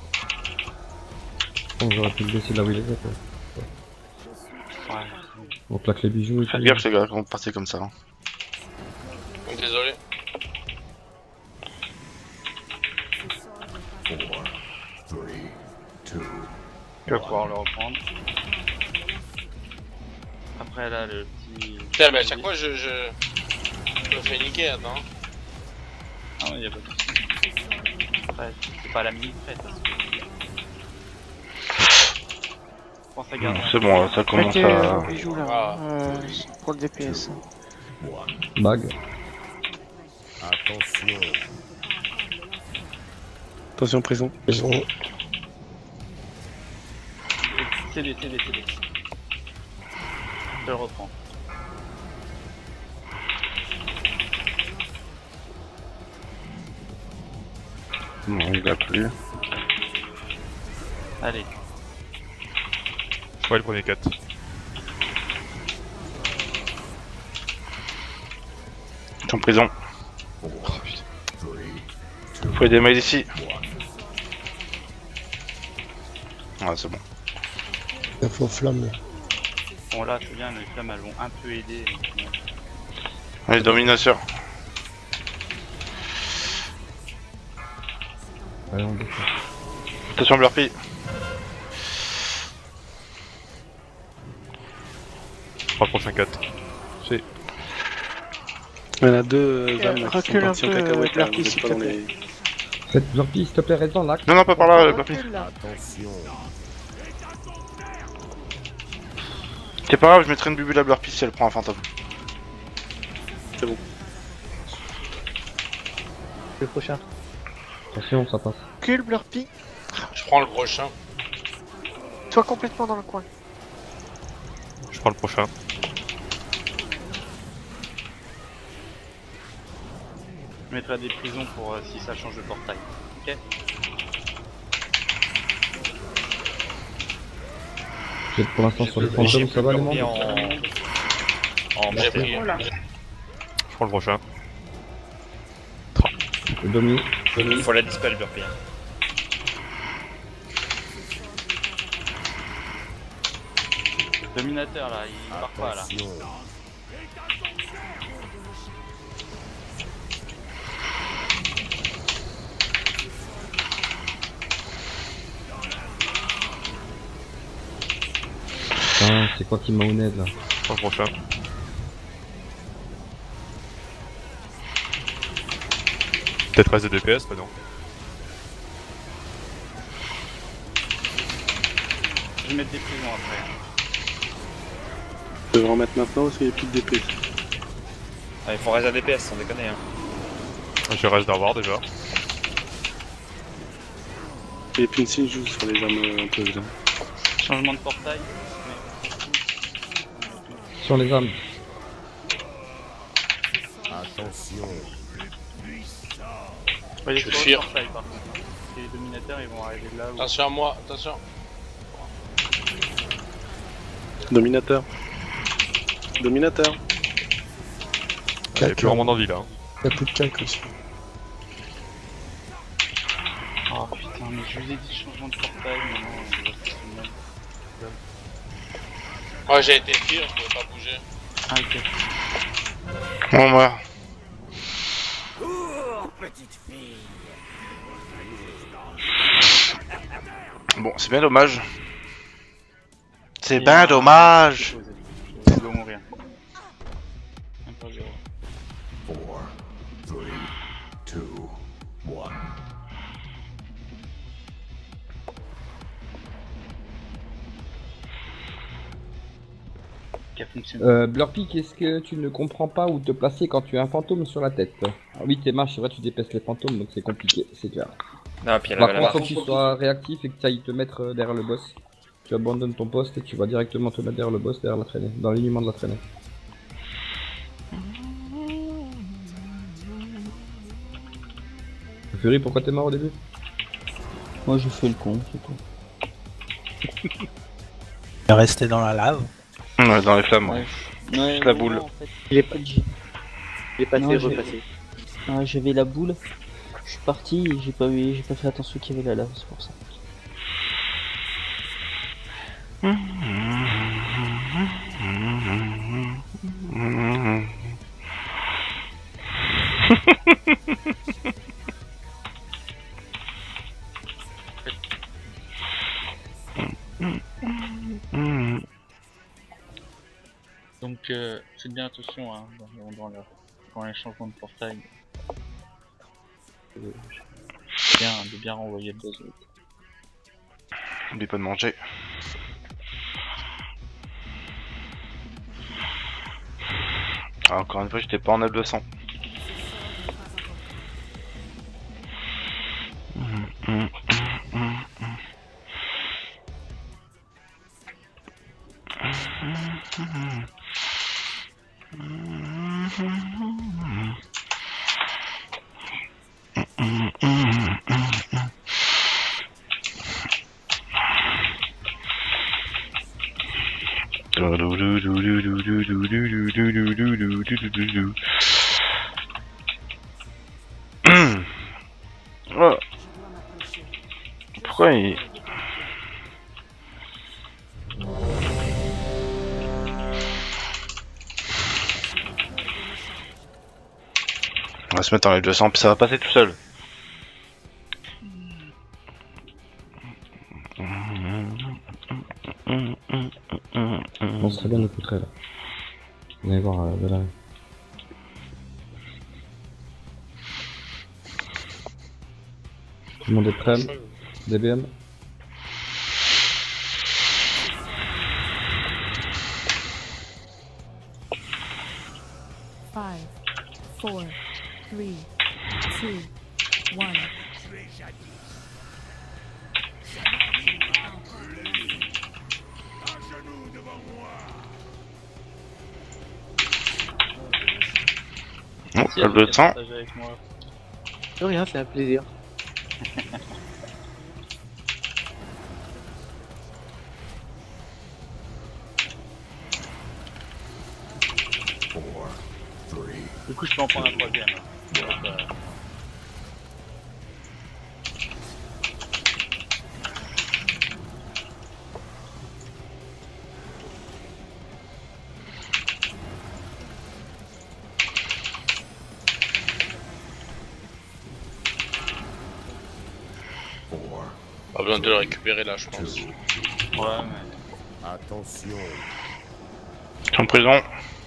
On j'aurais pu le laisser là où il était. Quoi. Ouais. On plaque les bijoux et tout. Faites gaffe, les gars, quand vous partez comme ça. Hein. Désolé. Tu vas pouvoir le reprendre. Après là, le petit. Putain, mais à chaque fois, je, je... je me fais niquer, attends. Ah, il y a pas de soucis. Après, c'est pas la minute près. Pense à garder. C'est bon, là, ça commence Mettez à. vos bijoux là, Ah. euh, pour le D P S. Bag. Attention. Attention, prison. Prison. C D, C D, C D. Je le reprends. Non, il va plus. Allez. Ouais, le premier quatre. T'es en prison. Oh putain. Faut aider Mail ici. Ah, c'est bon. Il faut flamme. Bon là c'est bien, les flammes elles vont un peu aider. Allez, domination. Allez, on défend. Attention, Blurpy. Je prends le prochain quatre. C'est. Il y en a deux euh, Euh, âmes qui sont recule un partis en peu, cacahuète, là, Blurpy, vous êtes s'il pas te dans plaît. les... Faites Blurpy, s'il te plaît, reste dans l'axe. Non, non, pas par là, Recule, Blurpy. là. Attention. C'est pas grave, je mettrai une bubule à Blurpy si elle prend un fantôme. C'est bon. Le prochain. Attention, ça passe. Recule, Blurpy. Je prends le prochain. Sois complètement dans le coin. Je prends le prochain. Je mettrai des prisons pour euh, si ça change de portail. Ok. Vous êtes pour l'instant sur les fantômes, ça va les membres? En, en J'ai pris. Je prends le prochain. Le Domi. Il faut la dispel, Burpee. Dominateur là, il part pas là. Putain, c'est quoi qui m'a honnête là? Je prends le prochain. Peut-être reste de D P S, pas non. Je vais mettre des prisons après. Je devrais en mettre maintenant parce qu'il n'y a plus de D P. Ah, il faut rester à D P S, sans déconner. Hein. Je reste d'avoir déjà. Et puis une joue sur les armes euh, un peu évidentes. Changement de portail. Sur les âmes. Attention. Ouais, Je sur vais le fuir. portail par contre. Et les dominateurs ils vont arriver là où... Attention à moi, attention. Dominateur. Dominateur. Il n'y a plus vraiment d'envie là. Hein. Il y a plus de calque aussi. Oh putain, mais je vous ai dit changement de portail, mais non, on va faire le même. Moi j'ai été pire, je pouvais pas bouger. Ah ok. Bon, moi. Cours, petite fille. Bon, c'est bien dommage. C'est bien dommage. Il doit mourir. un pour zéro. Four, three, two, one. Qui a fonctionné. Euh, Blurpy, qu'est-ce que tu ne comprends pas où te placer quand tu as un fantôme sur la tête? Ah oui, t'es mage, c'est vrai, tu dépèces les fantômes, donc c'est compliqué, c'est clair. Non, puis elle Par avait la contre, barre. faut que tu sois réactif et que tu ailles te mettre euh, derrière le boss. Tu abandonnes ton poste et tu vas directement te mettre derrière le boss, derrière la traînée, dans l'alignement de la traînée. Fury, pourquoi t'es mort au début? Moi j'ai fait le con, c'est tout. Il est resté dans la lave. Ouais, dans les flammes, ouais. Ouais, Juste la non, boule. non, en fait, Il est pas, j'ai- il est passé Non, et j'ai- repassé. ouais, j'avais la boule, je suis parti et j'ai pas, eu- j'ai pas fait attention qu'il y avait la lave, c'est pour ça. Donc euh, faites bien attention hein, dans, dans, le- dans les changements de portail. Euh, bien, de bien renvoyer le boss. N'oublie pas de manger. Ah, encore une fois, j'étais pas en L deux cents. Hum, hum. Oh. Pourquoi il... On va se mettre en les deux cents puis ça va passer tout seul. On serait bien écouterait là. On va voir euh, de là. Tout le monde est prêt. D B M. Five, four, three, two, one. Oh, pas de temps. De rien, c'est un plaisir. Du coup, je peux en prendre un troisième. Donc, euh... Pas besoin de le récupérer là, je pense. Ouais, mais... Attention. En prison.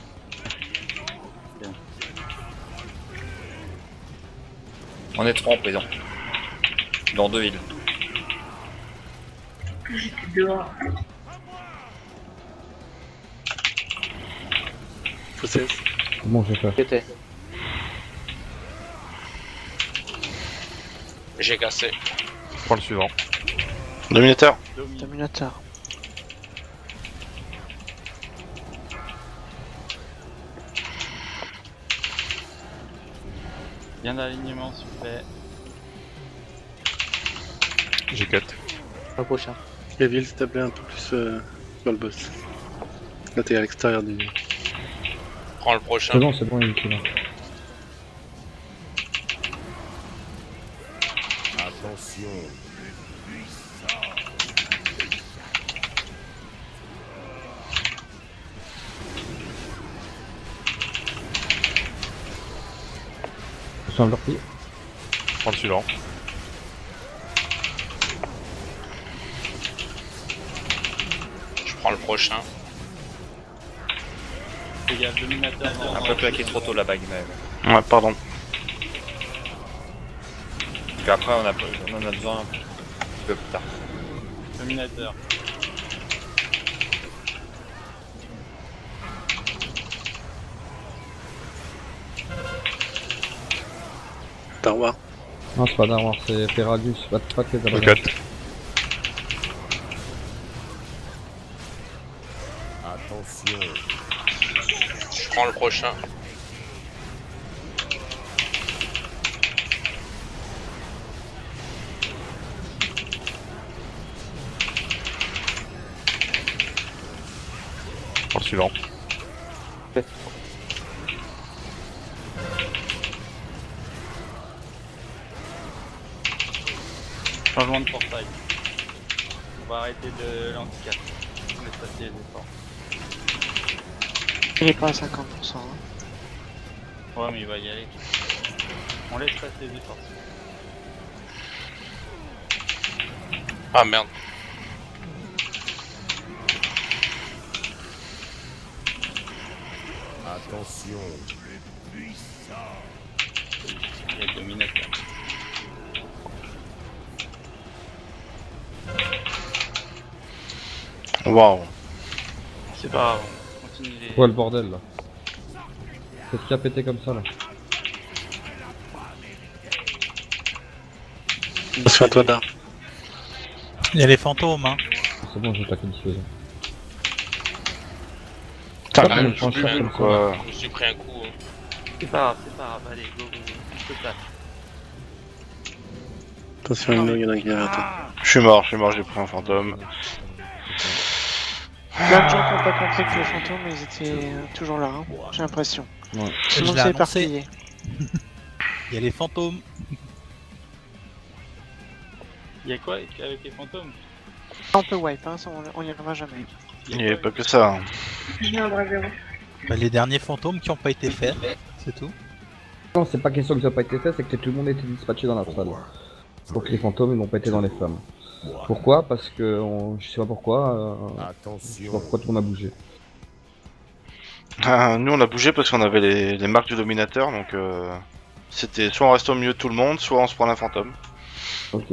On est trois en prison. Dans deux villes. J'étais dehors. Process. Bon, j'ai fait. J'ai cassé. Je prends le suivant. Dominateur. Dominateur. Bien d'alignement, s'il vous plaît. J'ai cut. Au prochain. Gavil, s'il te plaît, un peu plus euh, sur le boss. Là, t'es à l'extérieur du. Prends le prochain. C'est bon, c'est bon, il est là. Attention. Je suis inverti. Je prends le suivant. Je prends le prochain. Il y a le dominateur dans... Un peu claqué trop tôt la bague, mais... Ouais, pardon. Puis après, on, a... on en a besoin un peu plus tard. Dominateur. Darwar. Non, c'est pas Darwar, c'est Ferragus. Pas pas que les Je abattus. cut. Attention. Je prends le prochain. Je prends le suivant. Changement de portail. On va arrêter de l'handicap. On laisse passer les efforts. Il est pas à cinquante pour cent. Hein. Ouais, mais il va y aller. On laisse passer les efforts. Ah merde. Attention. Il y a le dominateur. Waouh. C'est pas grave, on continue les... Ouais, le bordel là. Qu'est-ce qui a pété comme ça là? Attention à toi, Dar. Il y a les fantômes, hein. C'est bon, j'ai pas que disposer. Putain, Ah, je mais me je pense suis que pris c'est un comme coup, quoi. Je me suis pris un coup. Hein. C'est pas grave, c'est pas grave, allez, go, go, go, je te place. Attention, il y en a qui derrière toi. Je suis mort, je suis mort, j'ai pris un fantôme. Plein de gens qui n'ont pas compris que les fantômes ils étaient euh, toujours là, hein, j'ai l'impression. Ouais. Tout Je le monde l'ai s'est annoncé. éparpillé. Il y a les fantômes. Y'a quoi avec les fantômes? On peut wipe, hein, ça, on, on y arrivera jamais. Il n'y avait pas que ça. Hein. J'ai un bras zéro. Bah, les derniers fantômes qui ont pas été faits, c'est tout. Non, c'est pas question que ça n'a pas été fait, c'est que tout le monde était dispatché dans la salle. Donc les fantômes ils n'ont pas été dans les flammes. Pourquoi? Parce que on... je sais pas pourquoi. Euh... Je sais pas pourquoi tout le monde a bougé. Ah, nous on a bougé parce qu'on avait les, les marques du dominateur, donc euh, c'était soit on reste au milieu de tout le monde, soit on se prend un fantôme. Ok.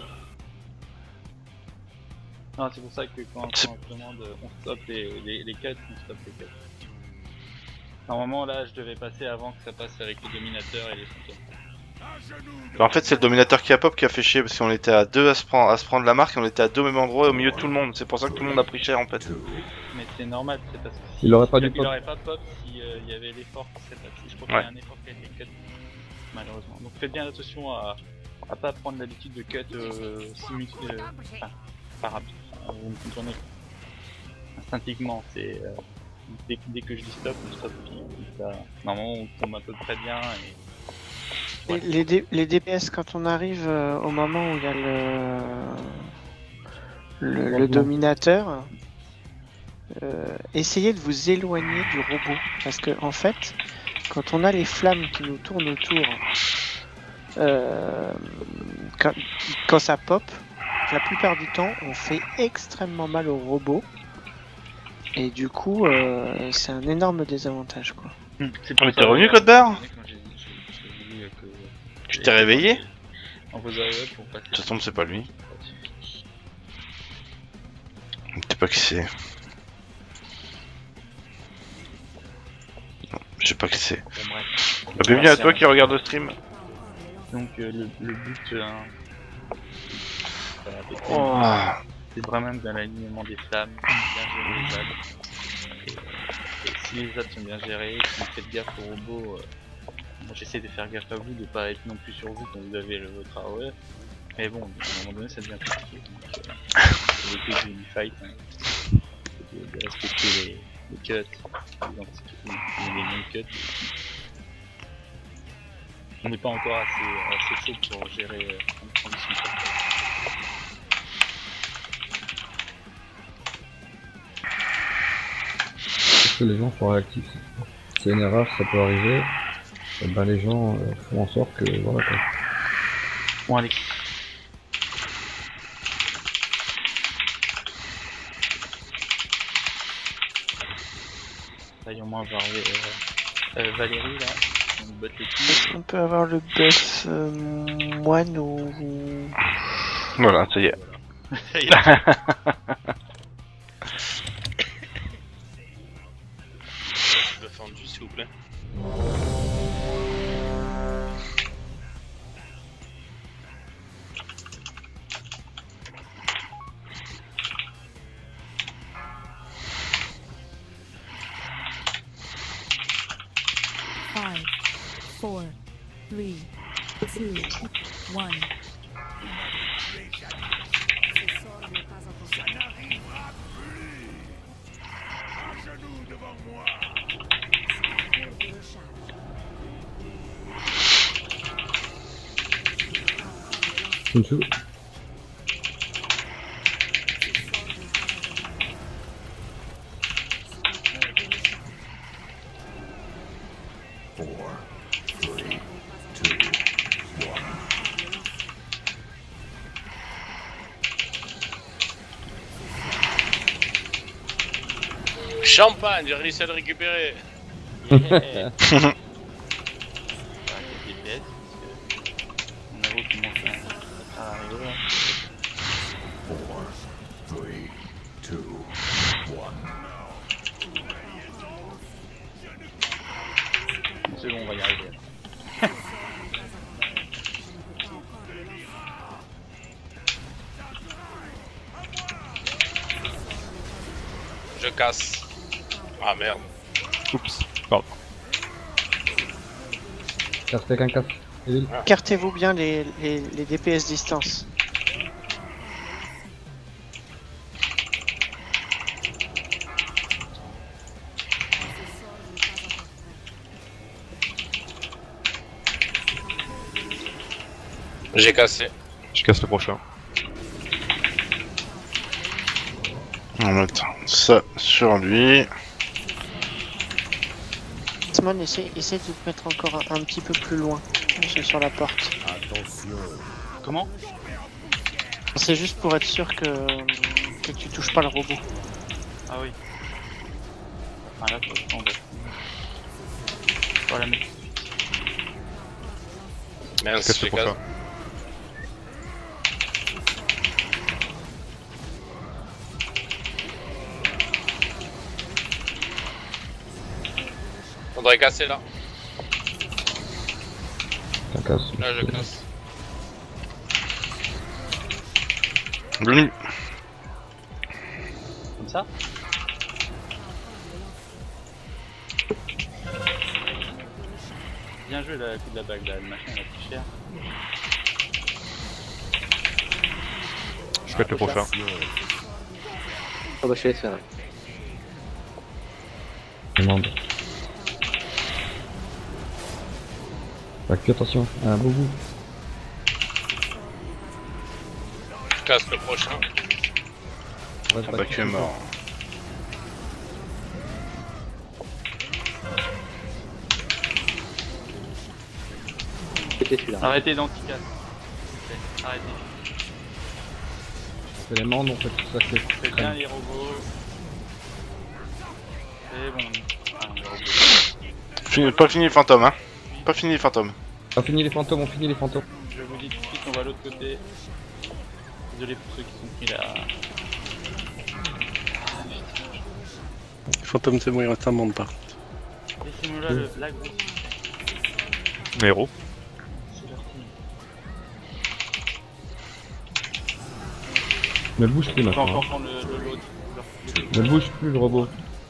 Non, c'est pour ça que quand, quand on se demande, on stoppe les, les, les cuts, on stoppe les cuts. Normalement là je devais passer avant que ça passe avec les dominateurs et les fantômes. En fait c'est le dominateur qui a pop qui a fait chier parce qu'on était à deux à se, prendre, à se prendre la marque et on était à deux au même endroit au milieu de tout le monde. C'est pour ça que tout le monde a pris cher en fait. Mais c'est normal, c'est parce que il aurait pas il, dû il pop. aurait pas pop si euh, il y avait l'effort qui s'est passé. Je crois Ouais. qu'il y a un effort qui a été cut malheureusement. Donc faites bien attention à, à pas prendre l'habitude de cut euh, simultanément. Euh, enfin, pas rapide. Enfin, vous me contournez instinctivement. C'est euh, dès, dès que je dis stop, on stop. Puis on, ça, normalement on tombe à peu près bien et Les, les, D- les D P S, quand on arrive euh, au moment où il y a le, le, le dominateur, euh, essayez de vous éloigner du robot. Parce que, en fait, quand on a les flammes qui nous tournent autour, euh, quand, quand ça pop, la plupart du temps, on fait extrêmement mal au robot. Et du coup, euh, c'est un énorme désavantage, quoi. Hum, c'est Mais t'es revenu Code Barre? que Tu t'es réveillé? on vous arrive pour passer. Ça tombe, c'est pas lui. Je sais pas qui c'est. Non, je sais pas qui c'est. Bon, bref. Bah, bienvenue à toi qui regarde le stream. Donc euh, le, le but, euh, voilà, c'est- Oh. c'est vraiment dans l'alignement des flammes, bien gérer les ZAD. Et, euh, et si les ZAD sont bien gérés, si vous faites gaffe au robot, euh, moi j'essaie de faire gaffe à vous, de pas être non plus sur vous quand vous avez le, votre A O E. Mais bon, à un moment donné ça devient compliqué. Donc euh, c'est le but du fight, hein. C'est de, de respecter les, les cuts, d'identifier les, les non-cuts. On n'est pas encore assez, assez chaud pour gérer euh, une transition. Est-ce que les gens sont réactifs? C'est une erreur, ça peut arriver. Et ben les gens euh, font en sorte que voilà quoi. Bon allez. Ça y est, au moins on va arriver. Euh, euh, Valérie là, on botte les couilles. Est-ce qu'on peut avoir le buff euh, moine ou... ou- Voilà, ça y est. Ça y est. Défendu s'il vous plaît. Five, four, three, two, one. Une seconde. Champagne, j'ai réussi à le récupérer. Yeah. D P S, parce que mon avo commence à, à arriver là. C'est bon, on va y arriver. Je casse. Ah merde. Oups, pardon. Casse, quelqu'un casse. Evil. Écartez-vous bien les, les, les D P S distance. J'ai cassé. Je casse le prochain. On va mettre ça sur lui. Simon, essaie, essaie de te mettre encore un, un petit peu plus loin. C'est sur la porte. Comment? C'est juste pour être sûr que, que tu touches pas le robot. Ah oui. Ah là, faut tomber. Voilà, mais. Merci, Casse le j'ai cassé. prochain. Faudrait casser là. Ça casse. Là, je casse. Lui. Comme ça? Bien joué là, le coup de la bague là, le machin il a plus cher. Je pète le prochain. Oh bah je vais laisser faire. Demande. Bah que attention, un boubou. Je casse le prochain. Ouais, Ah bah, tu es mort. C'était celui-là. Arrêtez d'anticasse. Arrêtez. C'est les membres, on fait tout ça que Faites bien les robots. C'est bon. Ah, les robots. Fini, pas fini les fantômes, hein. Pas fini les fantômes. On finit les fantômes, on finit les fantômes. Je vous dis tout de suite, on va à l'autre côté. Désolé pour ceux qui sont pris là. Fantôme, c'est bon, il reste un monde par contre. Laissez-moi là le, la grosse. Héros. C'est leur team. Ne bouge plus On peut maintenant. encore prendre le, le l'autre. Ne bouge plus le robot.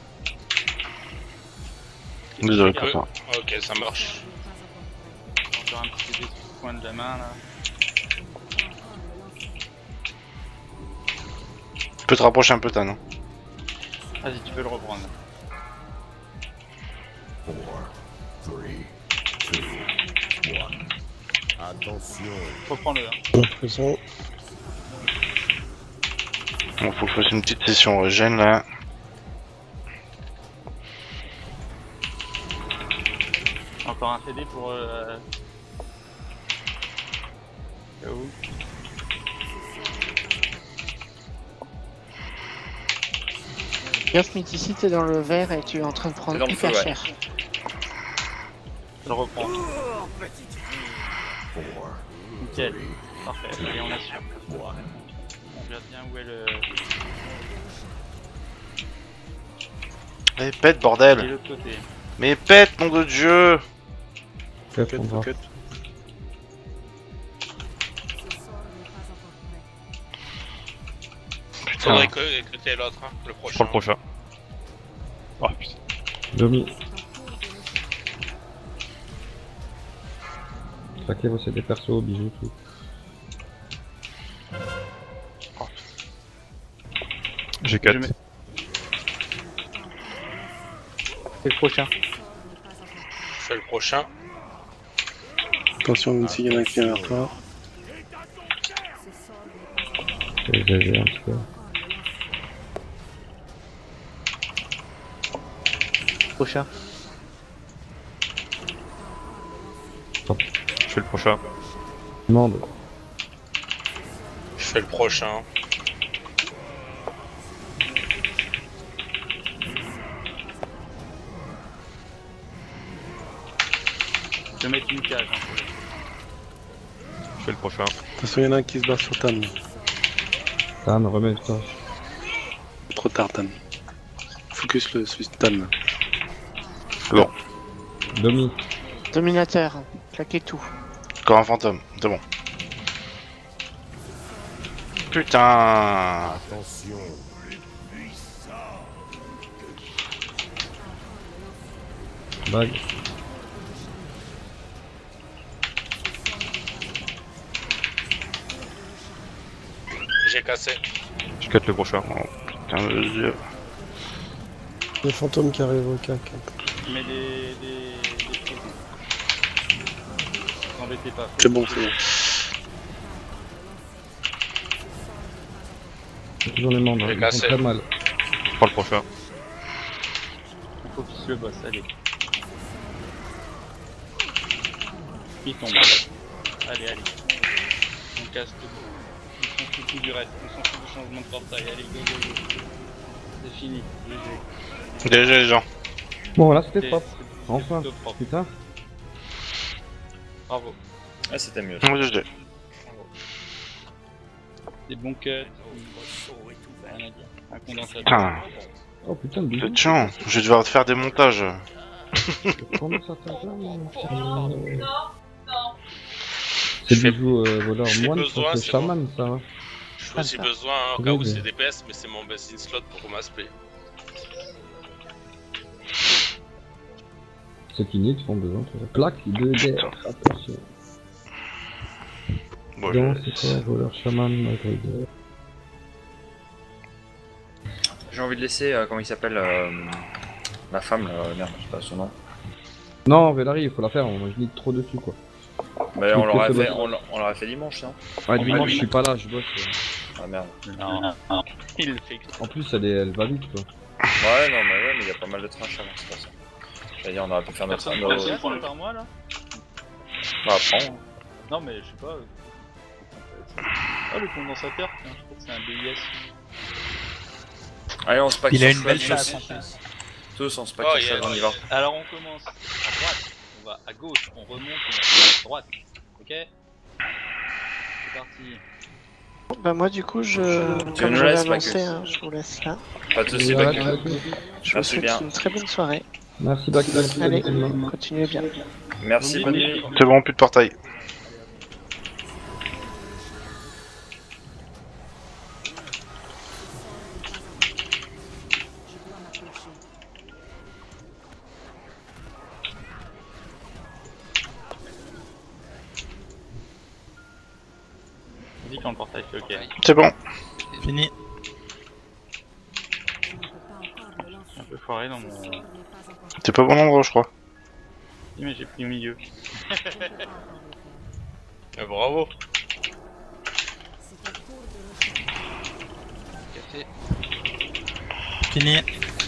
Désolé pour ça. Ok, ça marche. Encore un petit bébé sur le coin de la main là. Tu peux te rapprocher un peu, Tan. Hein. Vas-y, tu peux le reprendre. Attention. Reprends-le. Hein. Faisons. Bon, faut que je fasse une petite session régène là. Encore un C D pour. Euh... Là où Yoff Mythici, t'es dans le vert et tu es en train de C'est prendre dans le hyper feu, ouais. cher. Je le reprends. Nickel. Parfait. Allez, on assure. On regarde bien où est le. Mais pète, Et bordel. l'autre côté. Mais pète, nom de Dieu. Fais Cut, on va. cut. Faudrait que écouter l'autre, hein, le Je prochain. prends le prochain. Oh putain. Domi. Traquez vos C D perso, bijoux, tout. J'ai Je quatre. mets- C'est le prochain. Je fais le prochain. Attention, même s'il y en a un qui vient vers toi. J'ai exagéré un petit peu. Prochain. Je fais le prochain. Demande. Je fais le prochain. Je vais mettre une cage. Hein, pour les- Je fais le prochain. Attention, il y en a un qui se barre sur Tan. Tan, remets-toi. Trop tard, Tan. Focus le Swiss Tan. Bon, Domi. Dominateur, claquez tout. encore un fantôme, c'est bon. Putain. Attention. Bague. cassé. Je cut le prochain. Oh putain de dieu. Les fantômes qui arrivent au cac. Mais des. des. des prisons. N'embêtez pas. C'est bon, c'est bon. C'est toujours les membres, J'ai ils cassé. sont très mal. Je prends le prochain. Il faut qu'il se le bosse, allez. Il tombe. Allez, allez. On casse tout. On s'en fout tout du reste. On s'en fout du changement de portail. Allez, go, go, go. C'est fini. G G. G G les gens. Bon, là c'était C'est- propre. c'est- Enfin, c'est plutôt propre. putain. Bravo. Ah, c'était mieux. Moi G G. Des bons cuts. Rien à dire. Un condensateur. Putain. Oh putain, de bisous. C'est chiant. Je vais devoir te faire des montages. Condensateur, non, Non, C'est Je fais- bijou euh, voleur je fais moine, besoin, c'est c'est chaman ça. hein. Je fais aussi besoin hein, au cas où c'est D P S, mais c'est mon best in slot pour ma spé. Ceux qui nient font besoin de plaque de guerre. Attention. Bon, Donc je- c'est quoi, voleur chaman, malgré de... J'ai envie de laisser, euh, comment il s'appelle, euh, la femme, là, merde, je sais pas son nom. Non, Vélary, il faut la faire, moi je lis trop dessus quoi. Mais Je on me l'aurait fais fait, bosser. on l'a- on l'aurait fait dimanche, non? Ouais, En dimanche vrai, je suis pas là, je bosse. euh. Ah merde. Non, non. Il le fait exprès. En plus elle, est... elle va vite quoi. Ouais, non, mais ouais, mais il y a pas mal de trash avant, c'est pour ça. J'allais dire, on aurait pu faire notre. Personne nos- ne passe par par moi là. Bah, prends. Non, mais je sais pas. euh, Ah, le condensateur, tiens, je crois que c'est un B I S. Allez, on se pack Il a sur une belle Schwab, chasse tous. en plus. Tous, on se pack Oh, sur yeah, Schwab, on y yeah. va. Alors on commence à droite, on va à gauche, on remonte, on va à droite. Ok? C'est parti. Bah moi du coup je Tu comme nous j'avais laisses, annoncé, Bacchus. hein, je vous laisse là. Pas de soucis, Ouais, Bacchus. ouais, ouais. Je vous Merci souhaite bien. une très bonne soirée. Merci Bacchus. Allez, continuez bien. Merci, bonne nuit. C'est bon, plus de portail. On dit quand le portail fait ok. C'est bon. Fini. Un peu foiré dans mon. T'es pas bon endroit, je crois. Si, mais j'ai pris au milieu. Eh, bravo. Café. Fini.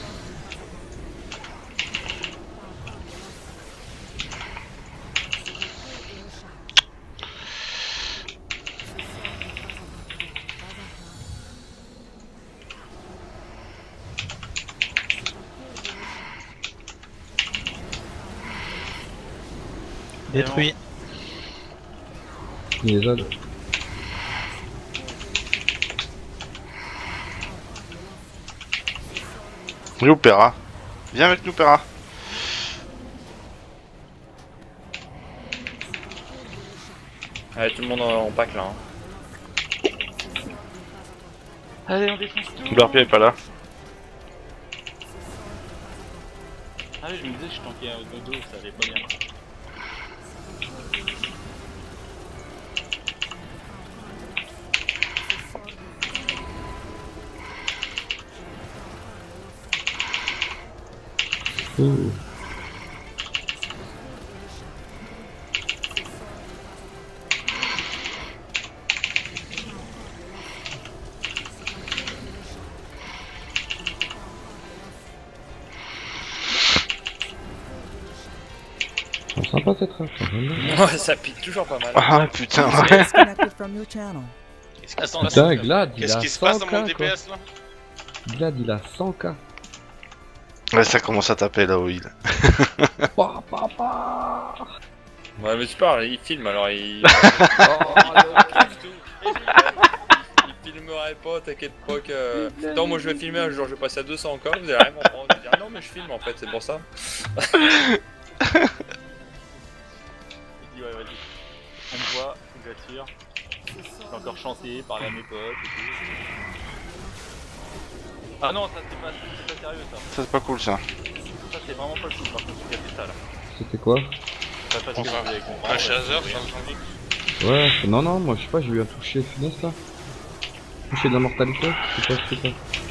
Détruit. Les autres. Oui, Opéra. Viens avec nous, Opéra. Allez, tout le monde en, en pack là. Hein. Allez, on défonce tout. Barpier est pas là. Ah oui, je me disais que je tankais un dodo, ça allait pas bien. Ouh. C'est sympa cette race, j'aime bien. Ouais, ça pique toujours pas mal. Ah putain, ouais. Disconnected from your channel. Qu'est-ce qui se passe Putain, Glad, il Qu'est-ce a qui se passe dans mon cent K, D P S là quoi. Glad, il a cent K. Ouais, ça commence à taper là où il. Pa, pa, pa. Ouais, mais tu parles, il filme alors il. Oh, le kiff, tout. Il filmerait pas, t'inquiète pas que. Attends, moi je vais filmer un jour, je vais passer à deux cents encore, vous allez rien comprendre. Vous allez dire non, mais je filme en fait, c'est pour ça. Il dit ouais, vas-y. On me voit, je l'assure. J'ai encore chanté, parler à mes potes et tout. Ah non, ça c'est pas, c'est pas sérieux ça. Ça, c'est pas cool ça. Ça c'est vraiment pas cool par contre, j'ai fait ça là. C'était quoi? Ça pas ce que vous avez compris. Un chasseur, je suis en train de dire. Ouais, c'est- non, non, moi je sais pas, j'ai eu un toucher finesse là. Toucher de la mortalité. C'est quoi, c'est quoi?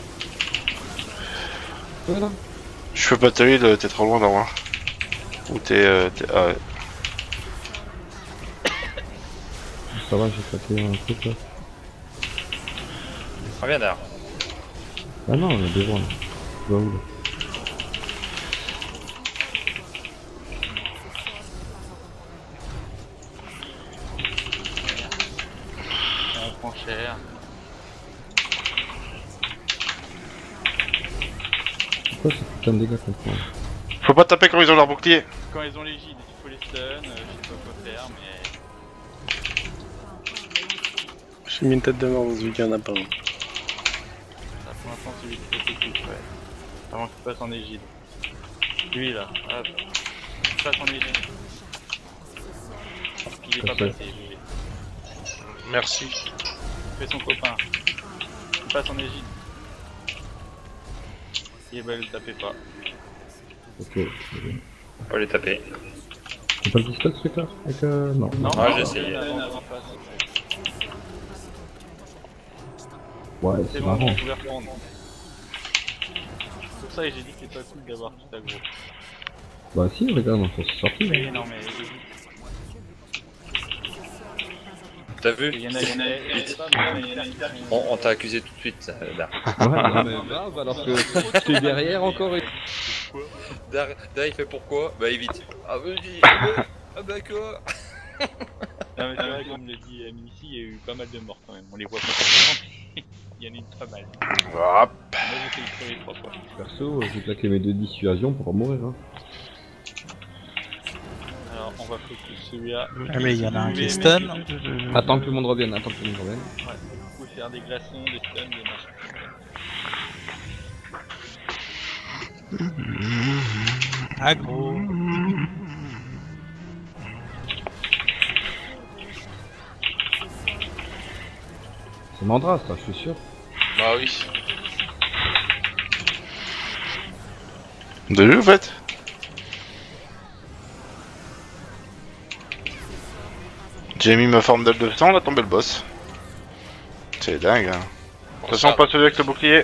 Voilà. Je fais pas de heal, t'es trop loin d'en moi. Ou t'es... Euh, t'es- ah ouais. Ça va, j'ai claqué un truc là. Reviens derrière. Ah non, on est devant là. Tu vas où là? On prend cher. C'est quoi ce putain de dégâts qu'on prend? Faut pas taper quand ils ont leur bouclier. Quand ils ont les gilets, il faut les stun, euh, je sais pas quoi faire, mais... J'ai mis une tête de mort dans celui qui en a pas. Ça, pour l'instant, celui qui fait tout, ouais. Avant qu'il passe en égide. Lui là, hop. Il passe en égide. Il est pas Parfait. passé, lui. Merci. Fais son copain. Il passe en égide. Et bah, le tapez pas. Ok. Faut les taper. C'est pas le pistolet ce truc là? Avec euh... Non. Non, Ah, non, j'ai essayé. non, non, non, pas. Ouais, C'est c'est bon, marrant. on pouvait reprendre. C'est pour ça que j'ai dit que c'était pas cool d'avoir tout aggro. Bah si, regarde, on s'en est sorti Oui, là. non mais... T'as vu? Il y en a, il y en a, il y en a, On, on t'a accusé tout de suite, euh, Dar. Ouais, non mais grave, alors que t'es derrière encore et... Dar, Dar, il fait pourquoi? Bah évite. Ah bah dis, ah bah, ah bah quoi? Non mais c'est vrai, comme l'a dit Amy ici, il y a eu pas mal de morts quand même. On les voit pas forcément, mais il y en a eu pas mal. Hop. Moi j'ai fait le premier trois fois. Perso, j'ai claqué mes deux dissuasions pour mourir hein. Alors on va focus celui-là. Ah mais il y en a un qui est Vous stun. pouvez- Attends que tout le monde revienne, attends que tout le monde revienne. Ouais, vous pouvez faire des glaçons, des stuns, des machins. Aggro. C'est Mandras ça, je suis sûr. Bah oui. De lui, en fait. J'ai mis ma forme d'aile de sang, on a tombé le boss. C'est dingue, hein. De toute façon, on passe celui avec le bouclier.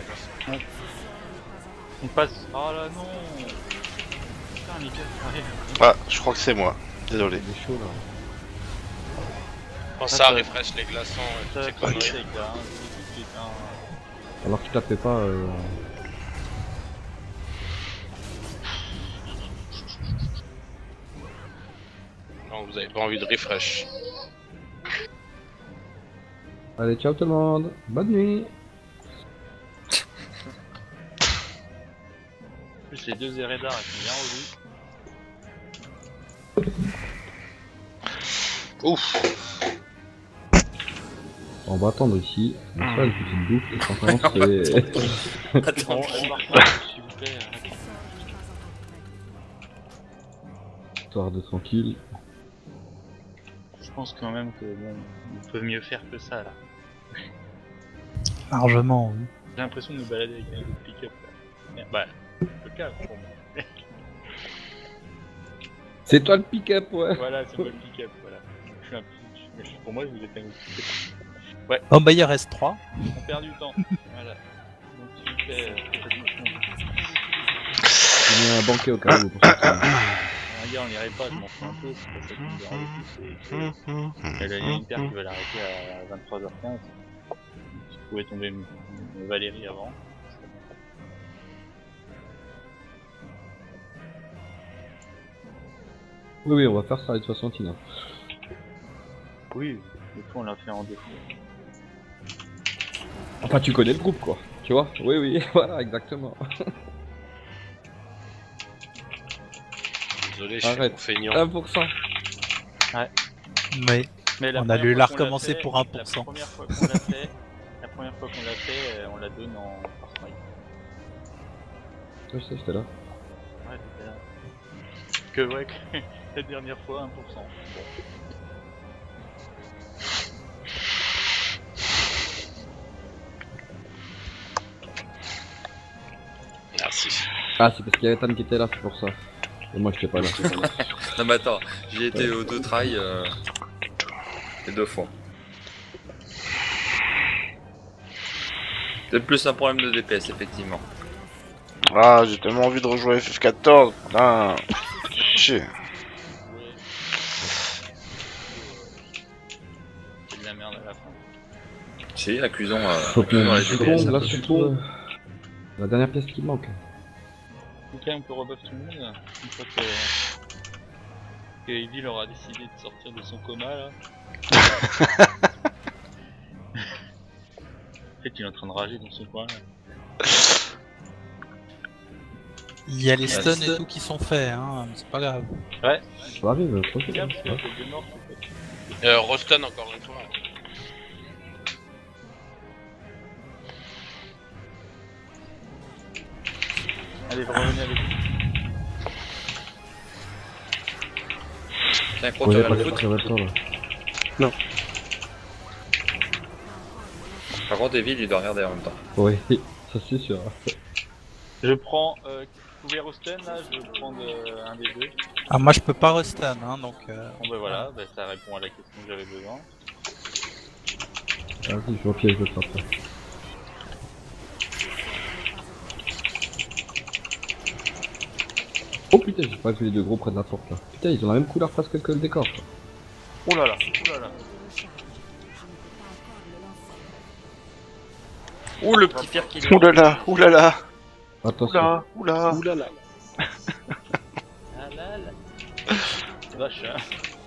On passe. Oh là non. Putain, les gars, arrive. Ah, je crois que c'est moi. Désolé. Il est chaud là. Pense à refresh les glaçons et toutes Ça, ces ça, conneries. c'est avec là, hein, tout de suite, hein. Alors que tu tapais pas... Euh... Non, vous avez pas envie de refresh. Allez, ciao tout le monde. Bonne nuit. En plus, les deux Eredar, elles sont bien relous. Ouf. On va attendre ici. On va faire une petite boucle. Et franchement, c'est... Attends, Bon, elle marche pas, s'il vous plaît. arrêtez. Histoire de tranquille. Je pense quand même que bon, on peut mieux faire que ça là. Largement, oui. J'ai l'impression de nous balader avec un autre pick-up là. Merde, bah, le cas pour moi. C'est toi le pick-up, ouais. Voilà, c'est moi le pick-up, voilà. Je suis un petit... je- je- Pour moi, vous êtes un autre pick-up. Ouais, Oh bah il reste trois. on perd du temps. Voilà. Donc tu fais... euh, fais cette motion. J'ai mis un banquet au cas où. Pour ça que... Un gars, on irait pas, je m'en fous un peu, c'est pas ça qui me dérange le plus, c'est que... Il y a une paire qui va l'arrêter à vingt-trois heures quinze. Si vous pouvez tomber une- une Valérie avant. Oui, oui, on va faire ça de toute façon, Tina. Oui, des fois on l'a fait en deux. Enfin, tu connais le groupe, quoi. Tu vois? Oui, oui, voilà, exactement. Désolé, je suis Arrête. trop feignant. un pour cent. Ouais. Mais Mais la on a première dû fois la qu'on l'a recommencer fait- pour un La pour cent. première fois qu'on l'a fait, la première fois qu'on l'a fait, euh, on la donne en Force Strike. Je sais, j'étais là. Ouais, c'était là. Que ouais, que la dernière fois un pour cent. Bon. Merci. Ah, c'est parce qu'il y avait Tam qui était là, c'est pour ça. Et moi, j'étais pas là. Non mais attends, j'y étais aux deux trails euh... les deux fois. C'est plus un problème de D P S, effectivement. Ah, j'ai tellement envie de rejouer F F quatorze, putain. Chier. C'est de la merde à la fin. Si, accusons, euh, Faut que accusons les je D P S. tombe là surtout. euh, La dernière pièce qui manque. Ok, on peut rebuff tout le monde une fois que, que Evil aura décidé de sortir de son coma là. En fait, il est en train de rager dans son coin là. Il y a les Ah, stuns c'est- et tout qui sont faits, hein, mais c'est pas grave. Ouais. Ça arrive, tranquille. Bien, parce qu'il y a quelques morts, en fait. Euh, Rostan encore une fois. Allez, revenez avec lui. Tiens, Croc, Ouais, tu y'a vas pas le de foot. très le temps là. Non. Par contre, Evil, il doit regarder en même temps. Oui, ça c'est sûr. Je prends. Euh, couvert au stun là, je vais prendre euh, un des deux. Ah, moi je peux pas restun, hein, donc. Euh... Bon bah voilà, bah, ça répond à la question que j'avais besoin. Vas-y, je repiège le temps après. Oh putain, j'ai pas vu les deux gros près de la porte là. Putain, ils ont la même couleur presque que le décor. Quoi. Oh là là, oh là là. Ouh, le petit pierre qui est. Oulala, oulala. Attention. Oula, oula. Oulala. Ah là là. Vache hein.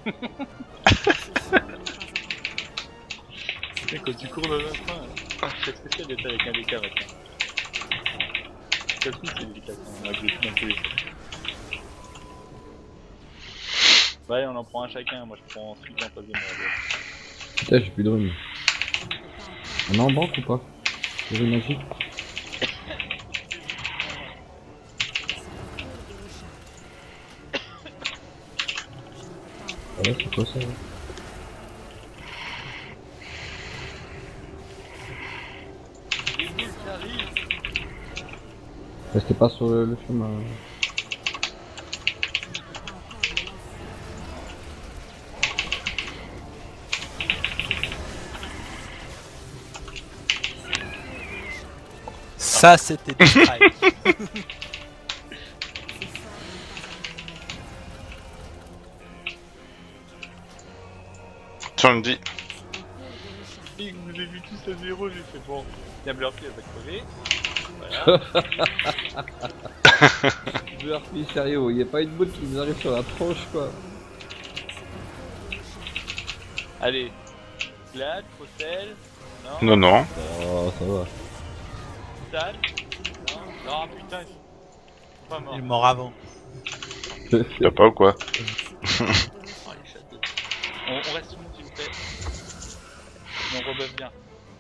Putain, quand tu cours dans un train, c'est spécial d'être avec un D K maintenant. Ça aussi c'est délicat, on a des dans tous les sens. Ouais, on en prend un chacun, moi je prends ensuite en face de moi. Putain, j'ai plus de rune. On est en banque ou pas? J'ai une magie. Ah ouais, c'est quoi ça là? Restez pas sur le, le chemin. Ça, c'était du strike. Tu me dis. Et vous avez vu tous à zéro, j'ai fait bon. Bien Blurpy, elle va crever. Voilà. Burpee, sérieux, y a pas une botte qui nous arrive sur la tronche quoi. Allez. Glad, Crocel. Non, non. Oh, ça va. Sal. Non, non, putain. il- Pas mort. Il est mort avant. Y'a pas ou quoi? Oh, les châteaux. On, on reste tout le monde s'il vous plaît. On rebuffe bien.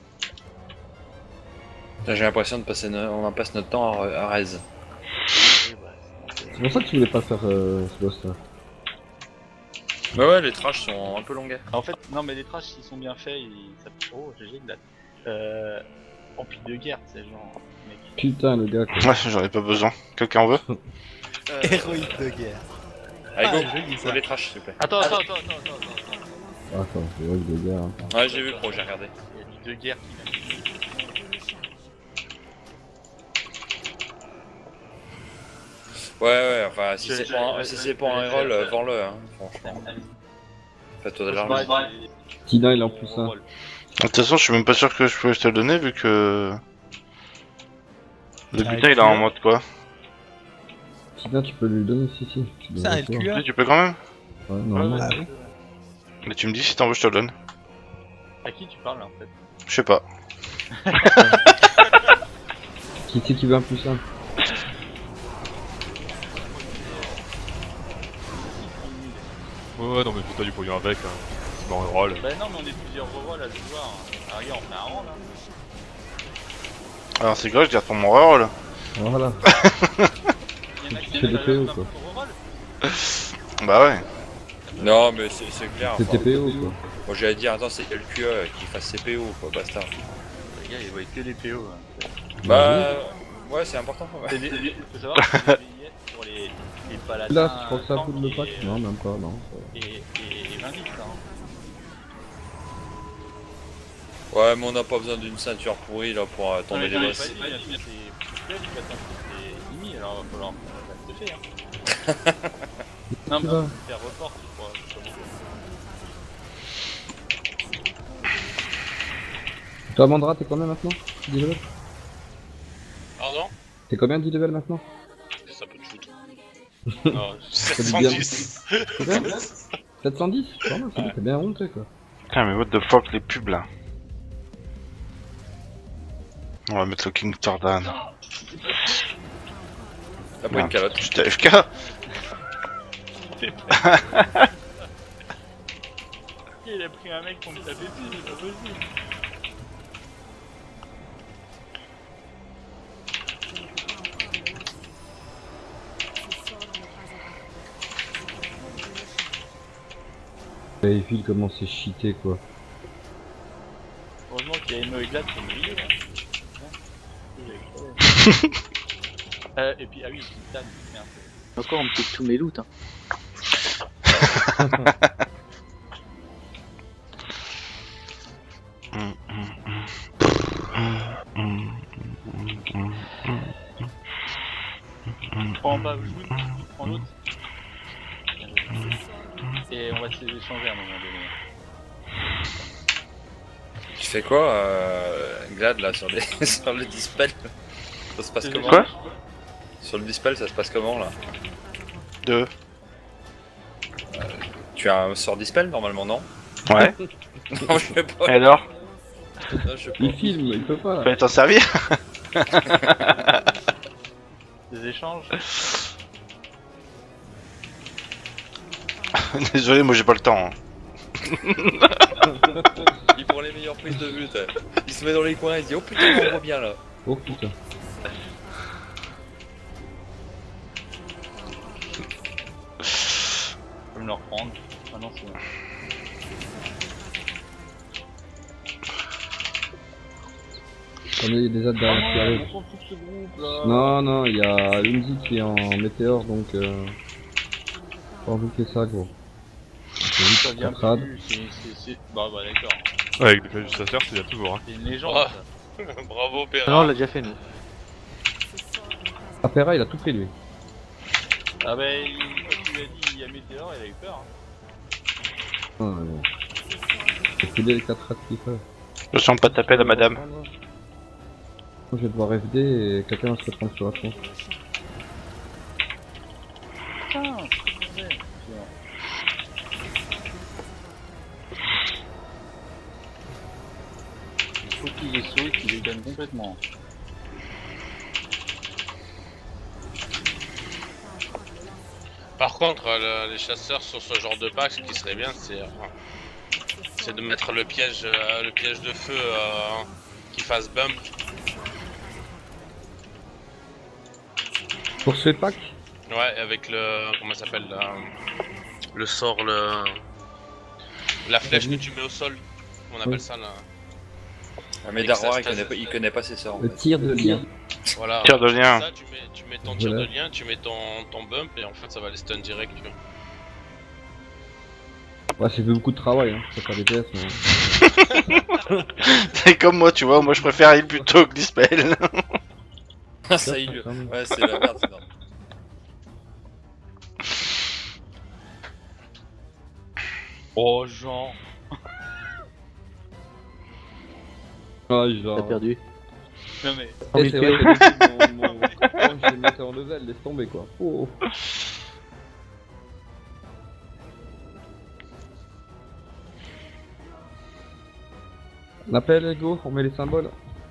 J'ai l'impression de passer, no- on en passe notre temps à, à raise. C'est pour ça que tu voulais pas faire euh, ce boss là. Bah ouais, les trashs sont un peu longuets. En fait, non, mais les trashs ils sont bien faits. Ils... Ça... Oh, G G Glad. Euh. Empire de guerre, c'est genre. Mec. Putain, le gars quoi. Ouais, j'en ai pas besoin. Quelqu'un en veut? Euh... Héroïque de guerre. Allez, go, Ah, joli, faut ça. les trashs, s'il vous plaît. Attends, attends, attends, attends, attends, attends. Attends, c'est vrai que le gars. Hein. Ouais, j'ai vu, Pro, j'ai regardé. Il y a du de guerre qui vient. Ouais, ouais, enfin, si Je- c'est je- pour un, je- si je- c'est pour un je- reroll, je- euh, vends-le, hein, franchement. Fais-toi de l'argent. Tina il est en plus un. De toute façon, je suis même pas sûr que je peux te le donner vu que. Le Ah, butin il est en mode quoi? Tina tu peux lui donner si si. Tu C'est un devrais L Q A. pouvoir. Tu peux quand même? Ouais, normalement. Ah oui. Mais tu me dis si t'en veux, je te le donne. À qui tu parles là en fait? Je sais pas. Qui c'est qui veut un plus un? Ouais, ouais, non, mais putain, du pognon avec, hein. C'est dans un roll. Bah non, mais on est plusieurs rerolls à le joueur. Ah, regarde, on fait un rang là. Alors c'est grave, je garde pour mon reroll. Voilà. Il y en a qui Tu fais des ont P O un quoi. reroll. Bah ouais. Non, mais c'est c'est clair. C'est enfin, T P O quoi. Moi, j'allais dire, attends, c'est L Q A qui fasse C P O, quoi, basta. Les gars, ils voient que les P O. Hein. Bah, ouais, c'est important. Ouais. C'est des- des- faut savoir que c'est des billets pour les, les paladins. Là, je crois que ça tanks fout le et, pack. euh, Non, même pas, non. Et, et, et vingt là. Hein. Ouais, mais on n'a pas besoin d'une ceinture pourrie là pour euh, tomber les boss. C'est Imi, alors il va falloir se faire. Hein. Non, mais on peut faire report, je crois. Toi, Mandra, t'es combien maintenant? dix levels? Pardon? T'es combien dix levels maintenant? Ça peut te foutre. Non, sept cent dix. Combien? sept cent dix? Pas mal, t'es bien remonté quoi. Putain, mais what the fuck, les pubs là. On va mettre le King Jordan. T'as pas une calotte. J'étais A F K. Il a pris un mec pour me taper dessus, c'est pas possible. Et Phil comment c'est cheaté quoi. Heureusement qu'il y a une Glad pour me lier. Euh, et puis, ah oui, Titan, merde. Encore on me pique tous mes loots. Hein. Prends pas, je prends l'autre. Et on va se les échanger à un moment donné. Tu fais quoi, euh, Glad là sur, les... sur le dispel? Ça se passe comment? Quoi? Sur le dispel, ça se passe comment là? Deux. Euh, tu as un sort dispel normalement, non? Ouais. Non, je sais pas. Et alors? Non, je sais pas. Il filme, il peut pas. Fallait t'en servir. Des échanges. Désolé, moi j'ai pas le temps. Hein. Il prend les meilleures prises de vue, t'as. Il se met dans les coins, il se dit oh putain, on voit bien là. Oh putain. Je peux me le reprendre. Ah non, c'est bon. Attendez, il y a des autres derrière qui arrivent. Non, non, il y a Lindsay qui est en météore donc euh... pas envie que ça gros. Ça vient plus, c'est... c'est... Bah bah d'accord. Ouais, avec des flèches du chasseur, c'est bien toujours. Hein. C'est une légende Ah. ça. Bravo, Pera. Non, on l'a déjà fait nous. Ah, Pera il a tout pris lui. Ah bah il... quand tu lui as dit il y a Météore, il a eu peur. Hein. Ah, ouais. C'est que les quatre rats qui fait. Attention de pas taper la madame. Moi je vais devoir F D et quelqu'un va se reprendre sur la tronche. Putain, c'est vrai. Il faut qu'il les sauve, qu'il les gagne complètement. Par contre, euh, le- les chasseurs sur ce genre de pack, ce qui serait bien, c'est euh, c'est de mettre le piège, euh, le piège de feu euh, qui fasse bump. Pour ce pack? Ouais, avec le comment ça s'appelle là, le sort, le la flèche que tu mets au sol. On appelle Oui. ça là. Ah, mais Darwar il connaît, pas, il connaît pas ses sorts. En Le fait. tir de lien. Voilà. Tir de lien. Ça, tu mets, tu mets ton tir Voilà. de lien, tu mets ton, ton bump et en fait ça va les stun direct. Tu vois. Ouais, c'est fait beaucoup de travail, hein. C'est pas des P S, mais. C'est comme moi, tu vois, moi je préfère heal plutôt que dispel. Ah, ça il... Ouais, c'est la merde, c'est merde. Oh Jean. Ah, genre. T'as perdu. Non mais... Eh, c'est vrai que depuis mon, mon... quand je l'ai monté en level, laisse tomber quoi. Oh. On appelle, go, on met les symboles.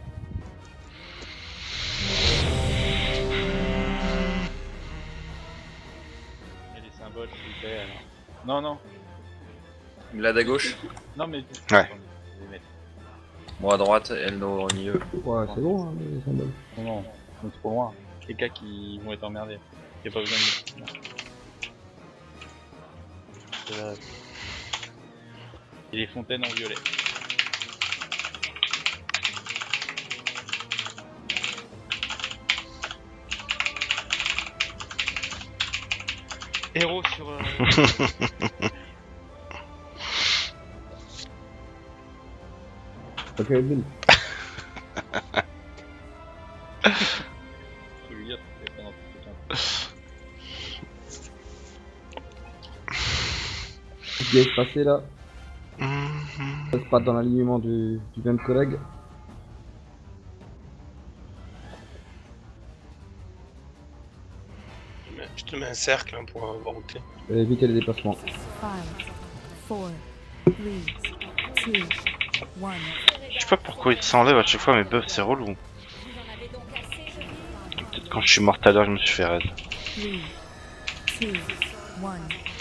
Il y a des symboles, s'il vous plaît, alors. Non, non. Glad à gauche. Non mais... Ouais. Je vais mettre. Moi à droite, Elno au milieu. Ouais, c'est bon, hein, les symboles. Non, non, c'est trop loin. Les cas qui vont être emmerdés. Y'a pas besoin de... Non. Euh... Et les fontaines en violet. Héros sur... Euh... Pas pas quel build. Je veux dire, c'est pas dans tout le temps. Qu'est-ce qui va se passer là? Ça se passe dans l'alignement du, du même collègue. Je te mets un cercle hein, pour avoir routé. Et éviter les déplacements. Five, four, three, two, one. Je sais pas pourquoi il s'enlève à chaque fois mes buffs, c'est relou. Peut-être quand je suis mort tout à l'heure, je me suis fait raid. Three, two, one.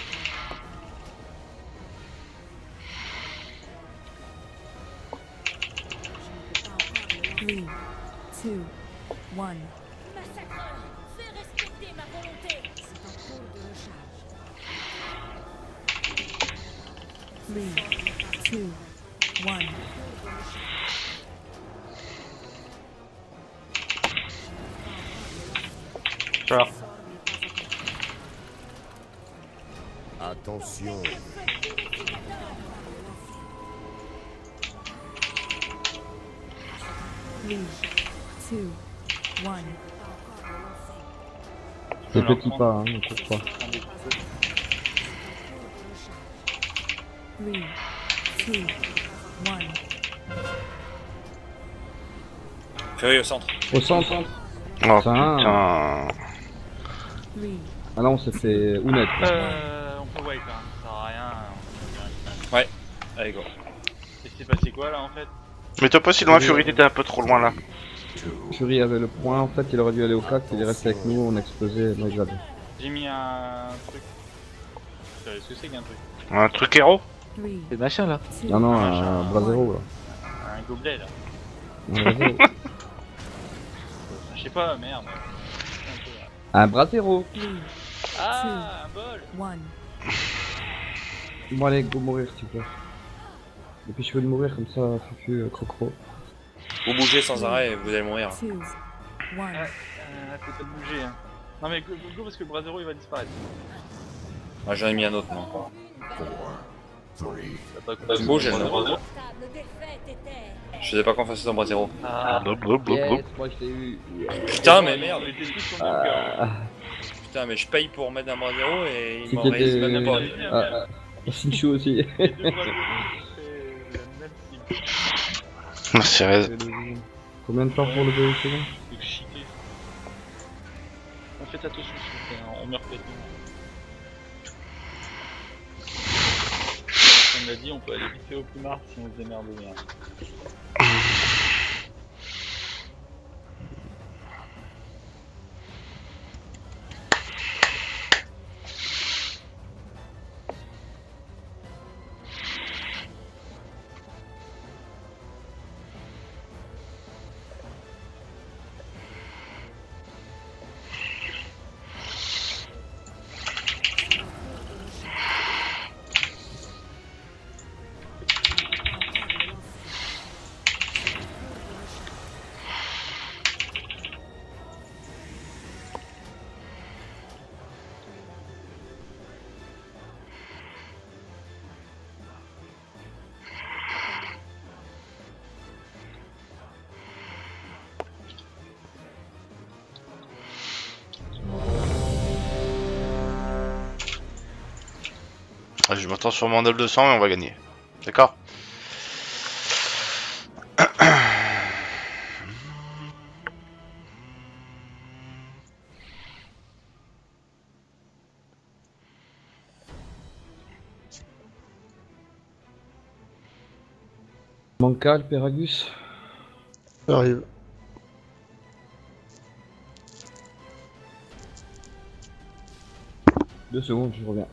Three, two, one. Massacreur, fais respecter ma volonté. C'est en cours de recharge. Three, two, one. Ciao. Attention. Three, two, one. C'est petit pas, hein, ne cours pas. Three, two, one. Fury au centre. Au centre. Oh Putain. putain. Three. Ah non, c'était Ounet. Euh, on peut wipe, hein. Ça sert à rien. On... Ouais, allez go. Et c'est passé quoi là en fait? Mais toi pas si loin, Fury, t'étais un peu trop loin là. Fury avait le point, en fait il aurait dû aller au cac, il est resté avec nous, on a explosé Noigrad. J'ai mis un truc. Je sais ce que c'est qu'un truc. Un truc héros? C'est le machin là. Non non, un bras zéro là. Un gobelet là. Un bras zéro. Je sais pas, merde. Un bras zéro. Ah, un bol. One. Bon allez, go mourir s'il te plaît. Et puis je veux le mourir comme ça, fufu, euh, crocro. Vous bougez sans arrêt et vous allez mourir. Two, one. Euh, faut pas bouger. Hein. Non mais go, go, go parce que le bras zéro il va disparaître. Ah, j'en ai mis un autre non. T'as pas Bouge, j'ai le bras zéro. Je sais pas qu'on fasse ton bras zéro. Ah, blop, blop, blop, blop. Yes, moi je t'ai eu. Putain, mais merde. On était tous sur Ah. le cœur. Putain, mais je paye pour mettre un bras zéro et il Si m'en t'étais... reste même pas. Ah, ah. Sinchu aussi. Les deux bras zéro, c'est la même cible. Merci Rez. Combien de temps pour le deux secondes? C'est chiqué. On fait attention s'il vous plaît, on meurt peut-être. Comme l'a dit, on peut aller vite fait au plumard si on se démerde bien. Je m'attends sur mon double deux cents et on va gagner. D'accord? Manca, le Péragus. J'arrive. Deux secondes, je reviens.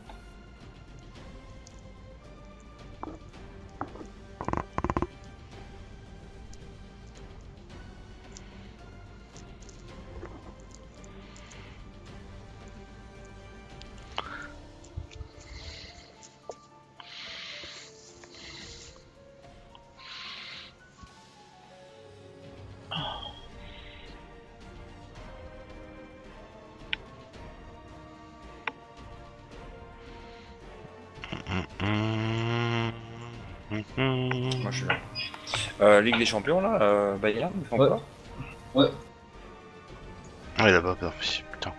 Moi je suis là. Euh, Ligue des Champions là, euh, Bayern, ils font Ouais. quoi? Ouais. Ouais, là-bas, pas possible, putain.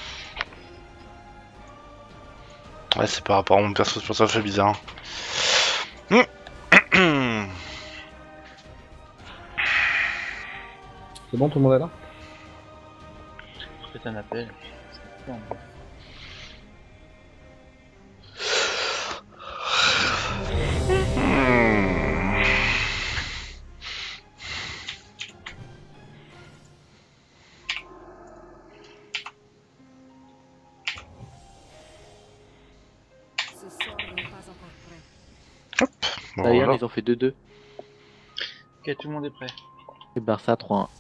Ouais, c'est par rapport à mon perso, c'est pour ça que ça fait bizarre. C'est bon, tout le monde est là? Faites un appel. Ce sort n'est pas encore prêt. Bon, D'ailleurs, voilà. ils ont fait deux deux. Ok, tout le monde est prêt. Et Barça trois un.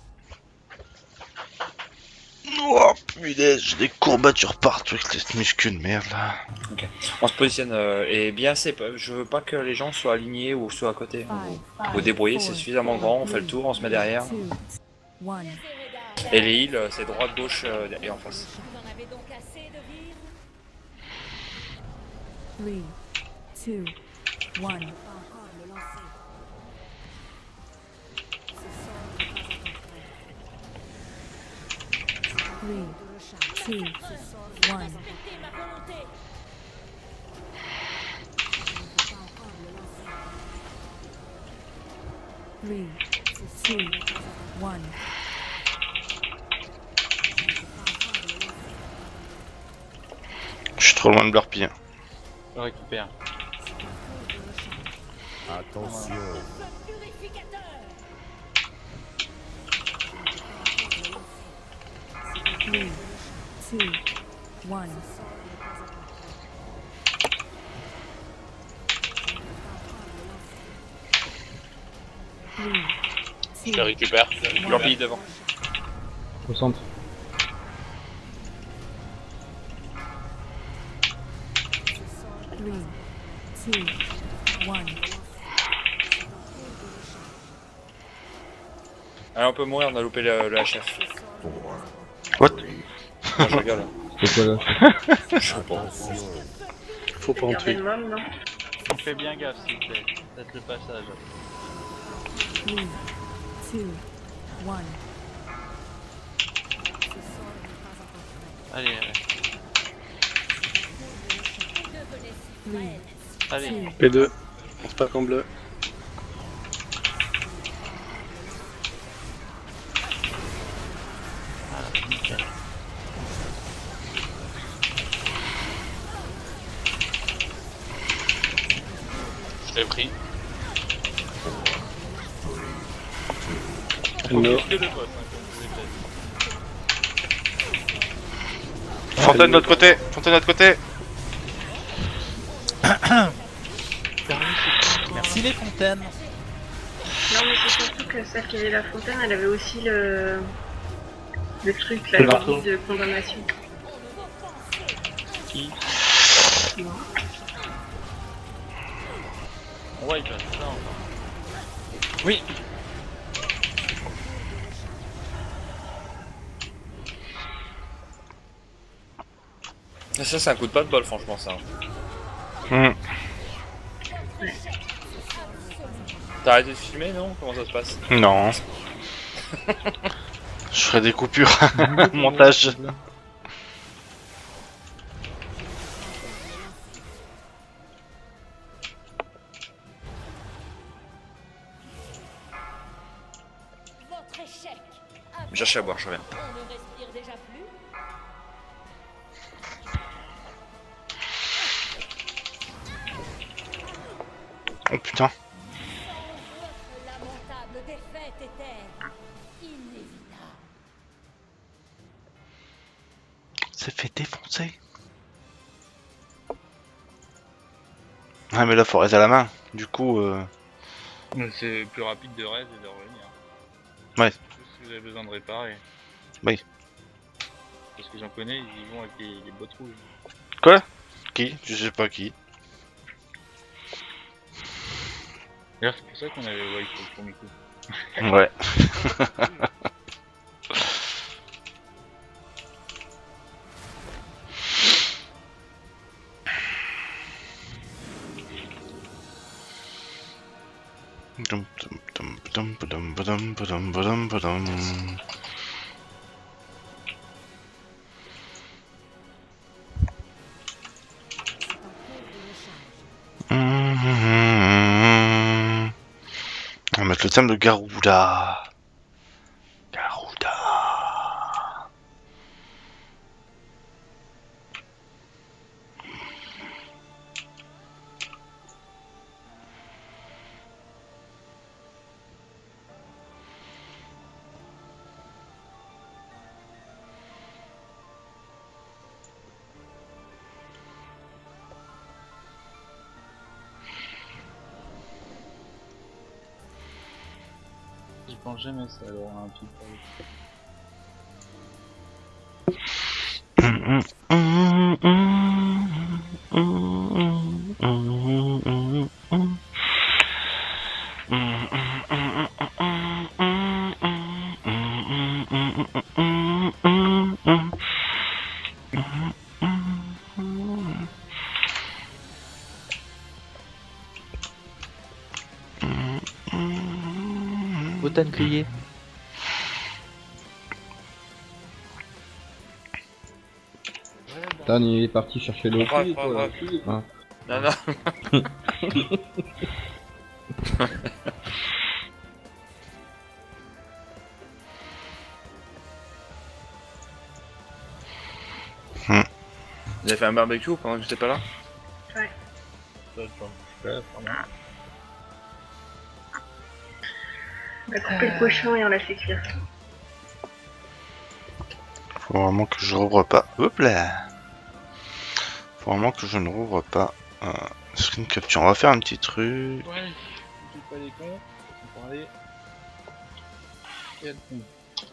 Oh punaise, j'ai des courbatures partout avec cette muscu de merde là. Ok. On se positionne euh, et bien c'est pas- je veux pas que les gens soient alignés ou soient à côté. Five, Faut débrouiller, c'est suffisamment grand, on fait le tour, on se met derrière. two, one. Et les heals, euh, c'est droite, gauche euh, et en face. Vous en avez donc assez de vivre? Three, two, one. Pas encore le lancer. Ce sort n'est pas encore prêt. Three, two, one. Three, two, one. Je suis trop loin de leur pied. Je récupère. Attention. Three, two, one. Three, Je le récupère. Leur pied devant. Au centre. three, two, one. Allez, on peut mourir, on a loupé le, le H F. What? Non, je rigole. C'est quoi là? Je sais pas. Faut pas en tuer. Minimum, non? Fais bien gaffe s'il te plaît. Faites le passage. Three, two, one. Allez, allez. Three, Allez. P deux, on se pack en bleu. Ah, nickel. Je l'ai pris. No. Que le boss, hein, comme vous l'avez peut-être. Fontaine de l'autre côté, Fontaine de l'autre côté. Merci les fontaines. Non, mais c'est surtout que celle qui avait la fontaine, elle avait aussi le. le truc, la Le marteau. grille de condamnation. Qui Non. Ouais, il passe ça encore. Oui. Ça, c'est un coup de pas de bol, franchement, ça. Hmm. T'as arrêté de filmer, non? Comment ça se passe? Non. Je ferai des coupures. Montage. Votre échec. Je cherche à boire, je reviens. On ne respire déjà plus. Oh putain. Votre lamentable défaite était inévitable. C'est fait défoncer. Ah mais là faut rester à la main. Du coup euh... C'est plus rapide de raise et de revenir. Ouais. Si vous avez besoin de réparer. Oui. Parce que j'en connais, ils y vont avec les, les bottes rouges. Quoi? Qui? Je sais pas qui. D'ailleurs, c'est pour ça qu'on avait wipe le premier coup. Ouais. Tum, tum, Badum, badum, badum, badum, badum, badum, badum. Mmh. On va mettre le thème de Garuda. Garuda. Je pense jamais ça alors un petit Botane cueillie. Dan il est parti chercher le Bref, fruit, bref, quoi. bref. Hein. Non, non. Hmm. Vous avez fait un barbecue pendant que j'étais pas là? Ouais. On a coupé le cochon et on l'a fait cuire. Faut vraiment que je rouvre pas. Hop là. Faut vraiment que je ne rouvre pas. Euh, screen capture. On va faire un petit truc. Ouais, je pas les cons, on va parler. Et le con.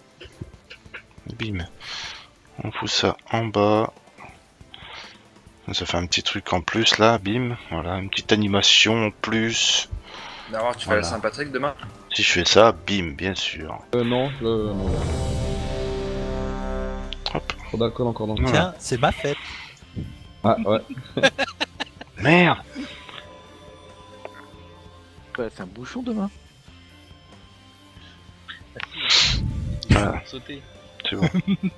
Bim. On fout ça en bas. Ça fait un petit truc en plus là, bim. Voilà, une petite animation en plus. D'abord, tu fais Voilà. la Saint-Patrick demain? Si je fais ça, bim, bien sûr. Euh, non, je... non. Hop. Trop d'alcool encore dans le Tiens, c'est ma fête. Ah ouais. Merde. Ouais, c'est un bouchon demain. Voilà. Sauter. C'est bon.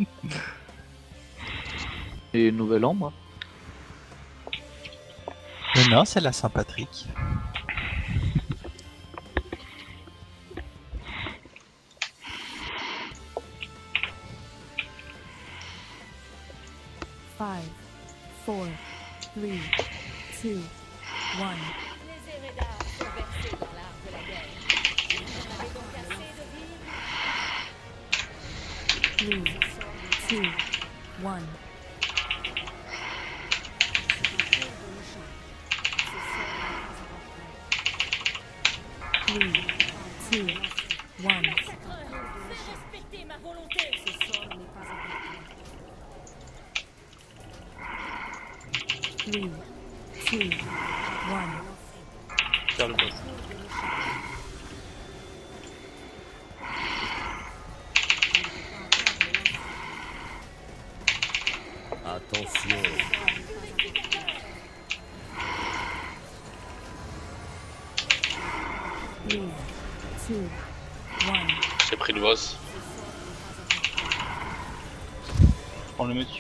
Et nouvel an, moi. Mais non, c'est la Saint-Patrick. Five, four, three, two, one. Les Eredar sont versés dans l'art de la guerre. Vous en avez donc assez de vivre? Three, two, one. Three, two, one. Fais respecter ma volonté. Ce sort n'est pas accompli. Three, two, one. Faire le boss. Attention. Three, two, one. J'ai pris le boss. Prends le monsieur.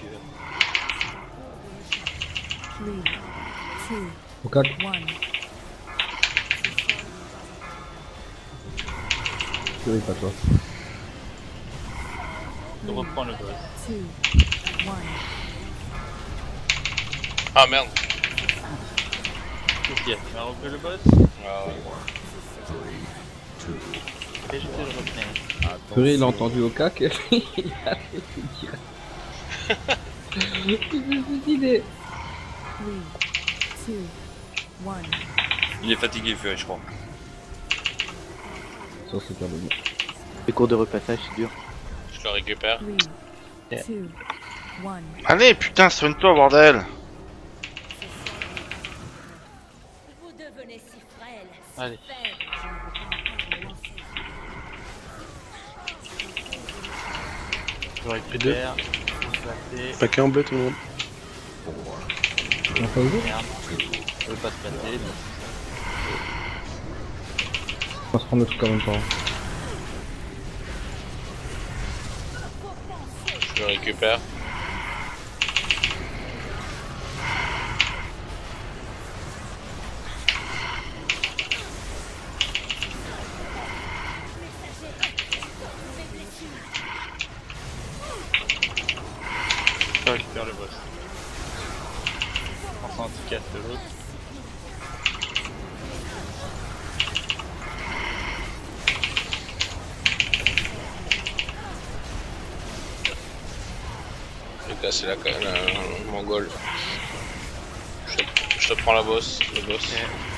Three, two, Au cac. one. Oui, pas toi. Je reprends le boss. Two, one. Ah merde. Qu'est-ce qu'il y a? Tu as repris le boss? Ah ouais. Et je te le retenais. Purée, il a entendu au cac et il a arrêté direct. Il s'est suicidé. Three, two, one. Il est fatigué, Fury, je crois. Ça, c'est pas bon. Les cours de repassage, c'est dur. Je le récupère. Three, two, one. Allez, putain, soigne-toi, bordel. Vous devenez si frêle. Allez. Je récupère. Placer. Paquet en bleu tout le monde. On fait où? Merde. Je veux pas se placer. va se prendre le truc en même temps. Je le récupère. Je récupère le boss. On prend un petit casse de l'autre. Je vais casser la, la, la le mongol. Je, je te prends la boss. Le boss.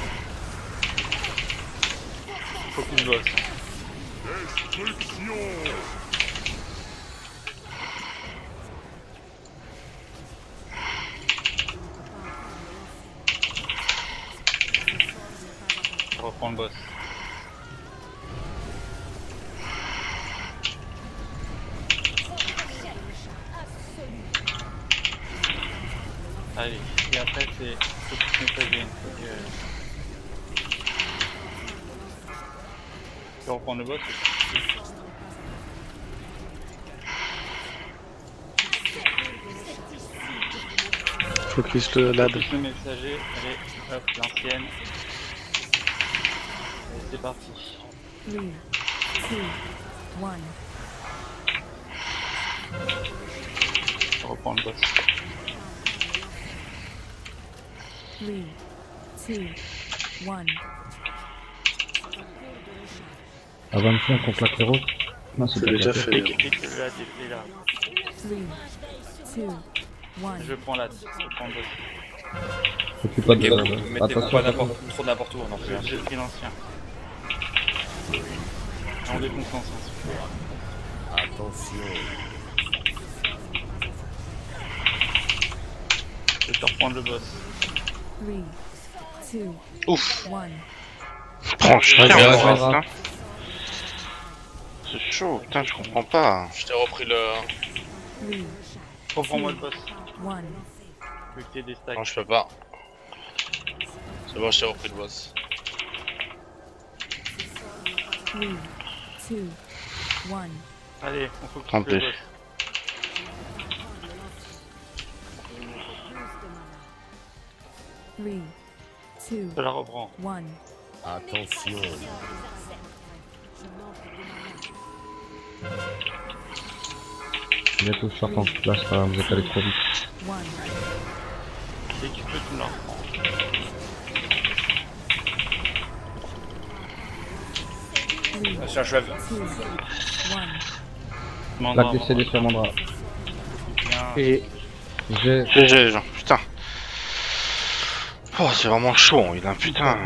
Faut qu'il bosse. Je reprends le boss. Allez, et après c'est faut que tu messager, faut que... Tu peux reprendre le boss. Focus le lad. Focus le messager, allez, hop, l'ancienne. Allez, c'est parti. Three, two, one. Je reprends le boss. Three, two, one. À vingt-cinq on claque les roses. Non, c'est C'est pas déjà claqué. fait. Et, et que le lad est là. Three, two, one. Je prends lad, je prends le boss. T'occupe pas de Ok, ça. vous là. mettez Attention, pas attention. n'importe trop n'importe où non plus. hein. J'ai pris l'ancien. On défonce l'ancien. Attention. Je vais te reprendre le boss. Three, two, Ouf. one. Prends cher, Ouais, ouais, ouais, ouais, putain. C'est chaud, putain, je comprends pas. Je t'ai repris le. Three, Reprends-moi le boss. one. Je veux que t'aies des stacks. Non, je peux pas. C'est bon, je t'ai repris le boss. Three, two, one. Allez, on faut que Tant tu le pis. boss. Three, two, Je la reprends. one. Attention. Bientôt je sors en place, pas grave, vous êtes allé trop vite. One. Dès que tu peux, tu me la reprends. Three, Attention, je vais. two, one. Mandra, Claque des C D sur mon drap. Bien. Et j'ai... G G, genre, putain. Oh, c'est vraiment chaud, il a un putain.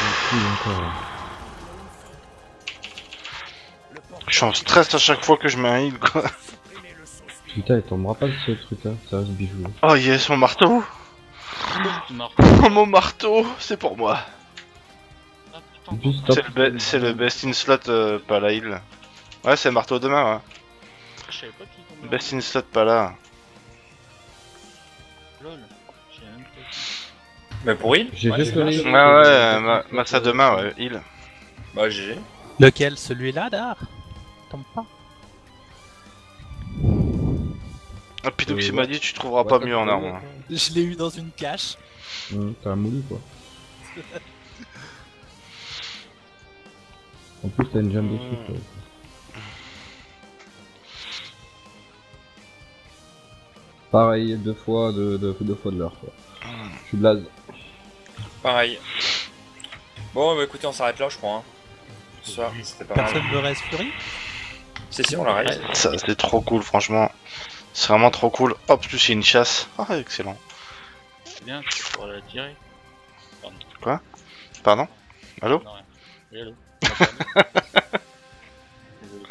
Je suis en stress à chaque fois que je mets un heal, quoi. Putain, il tombera pas de ce truc là, ça se bijou. Oh yes, mon marteau. Mort. Oh, mon marteau, c'est pour moi. Juste stop. C'est le, be- c'est le best in slot, euh, pas la heal. Ouais, c'est le marteau de main, ouais. Je savais pas qu'il tombait. Best in slot, pas là. Lol. J'ai même pas. Mais pour il J'ai ouais, juste c'est le bien. heal. Ouais, ouais, euh, ma, massa de main, ouais, heal. Bah G G. Lequel? Celui-là, là? Tombe pas. Ah, Pidoux, il Euh, m'a dit, tu trouveras pas mieux en arme. hein. Je l'ai eu dans une cache. Mmh, t'as un moulu quoi. En plus t'as une jambe dessus quoi. Pareil, deux fois de, de, deux fois de l'heure quoi. Je suis blaze. Pareil. Bon, bah écoutez, on s'arrête là, je crois. Hein. Ce soir, c'était pas Personne mal. ne reste Fury? Si, si, on la reste. Ça, c'est trop cool, franchement. C'est vraiment trop cool. Hop, plus il y a une chasse. Ah, excellent. C'est bien, tu pourras la tirer. Pardon. Quoi? Pardon? Allô? Non, rien. Oui, allô. Désolé.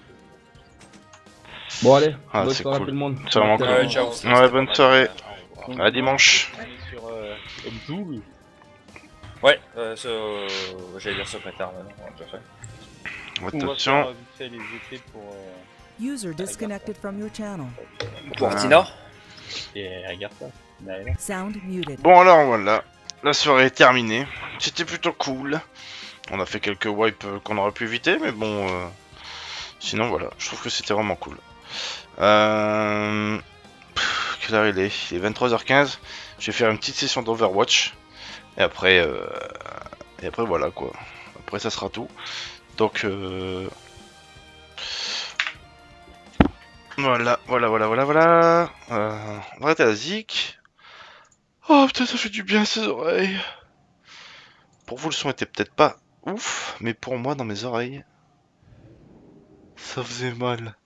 Bon allez, Ah, bonne c'est soirée à cool. tout le monde. C'est vraiment Ouais, cool. ciao. Ouais, bonne soirée. Donc, À dimanche. On est sur euh, Mtoul. Ouais, euh, ce... euh, j'allais dire secrétaire, mais non, on l'a déjà fait. On va faire Attention. euh, vite fait les effets pour. Euh, User disconnected from your channel. Pour Ah. Tina. et regarde ça. Derrière. Sound muted. Bon alors voilà, la soirée est terminée. C'était plutôt cool. On a fait quelques wipes euh, qu'on aurait pu éviter, mais bon... Euh... Sinon voilà, je trouve que c'était vraiment cool. Euh... Pff, quelle heure il est? Il est vingt-trois heures quinze. Je vais faire une petite session d'Overwatch. Et après... Euh... Et après voilà quoi. Après ça sera tout. Donc... Euh... Voilà, voilà, voilà, voilà, voilà. Euh... On va arrêter la zik. Oh putain, ça fait du bien à ces oreilles. Pour vous, le son était peut-être pas ouf, mais pour moi, dans mes oreilles, ça faisait mal.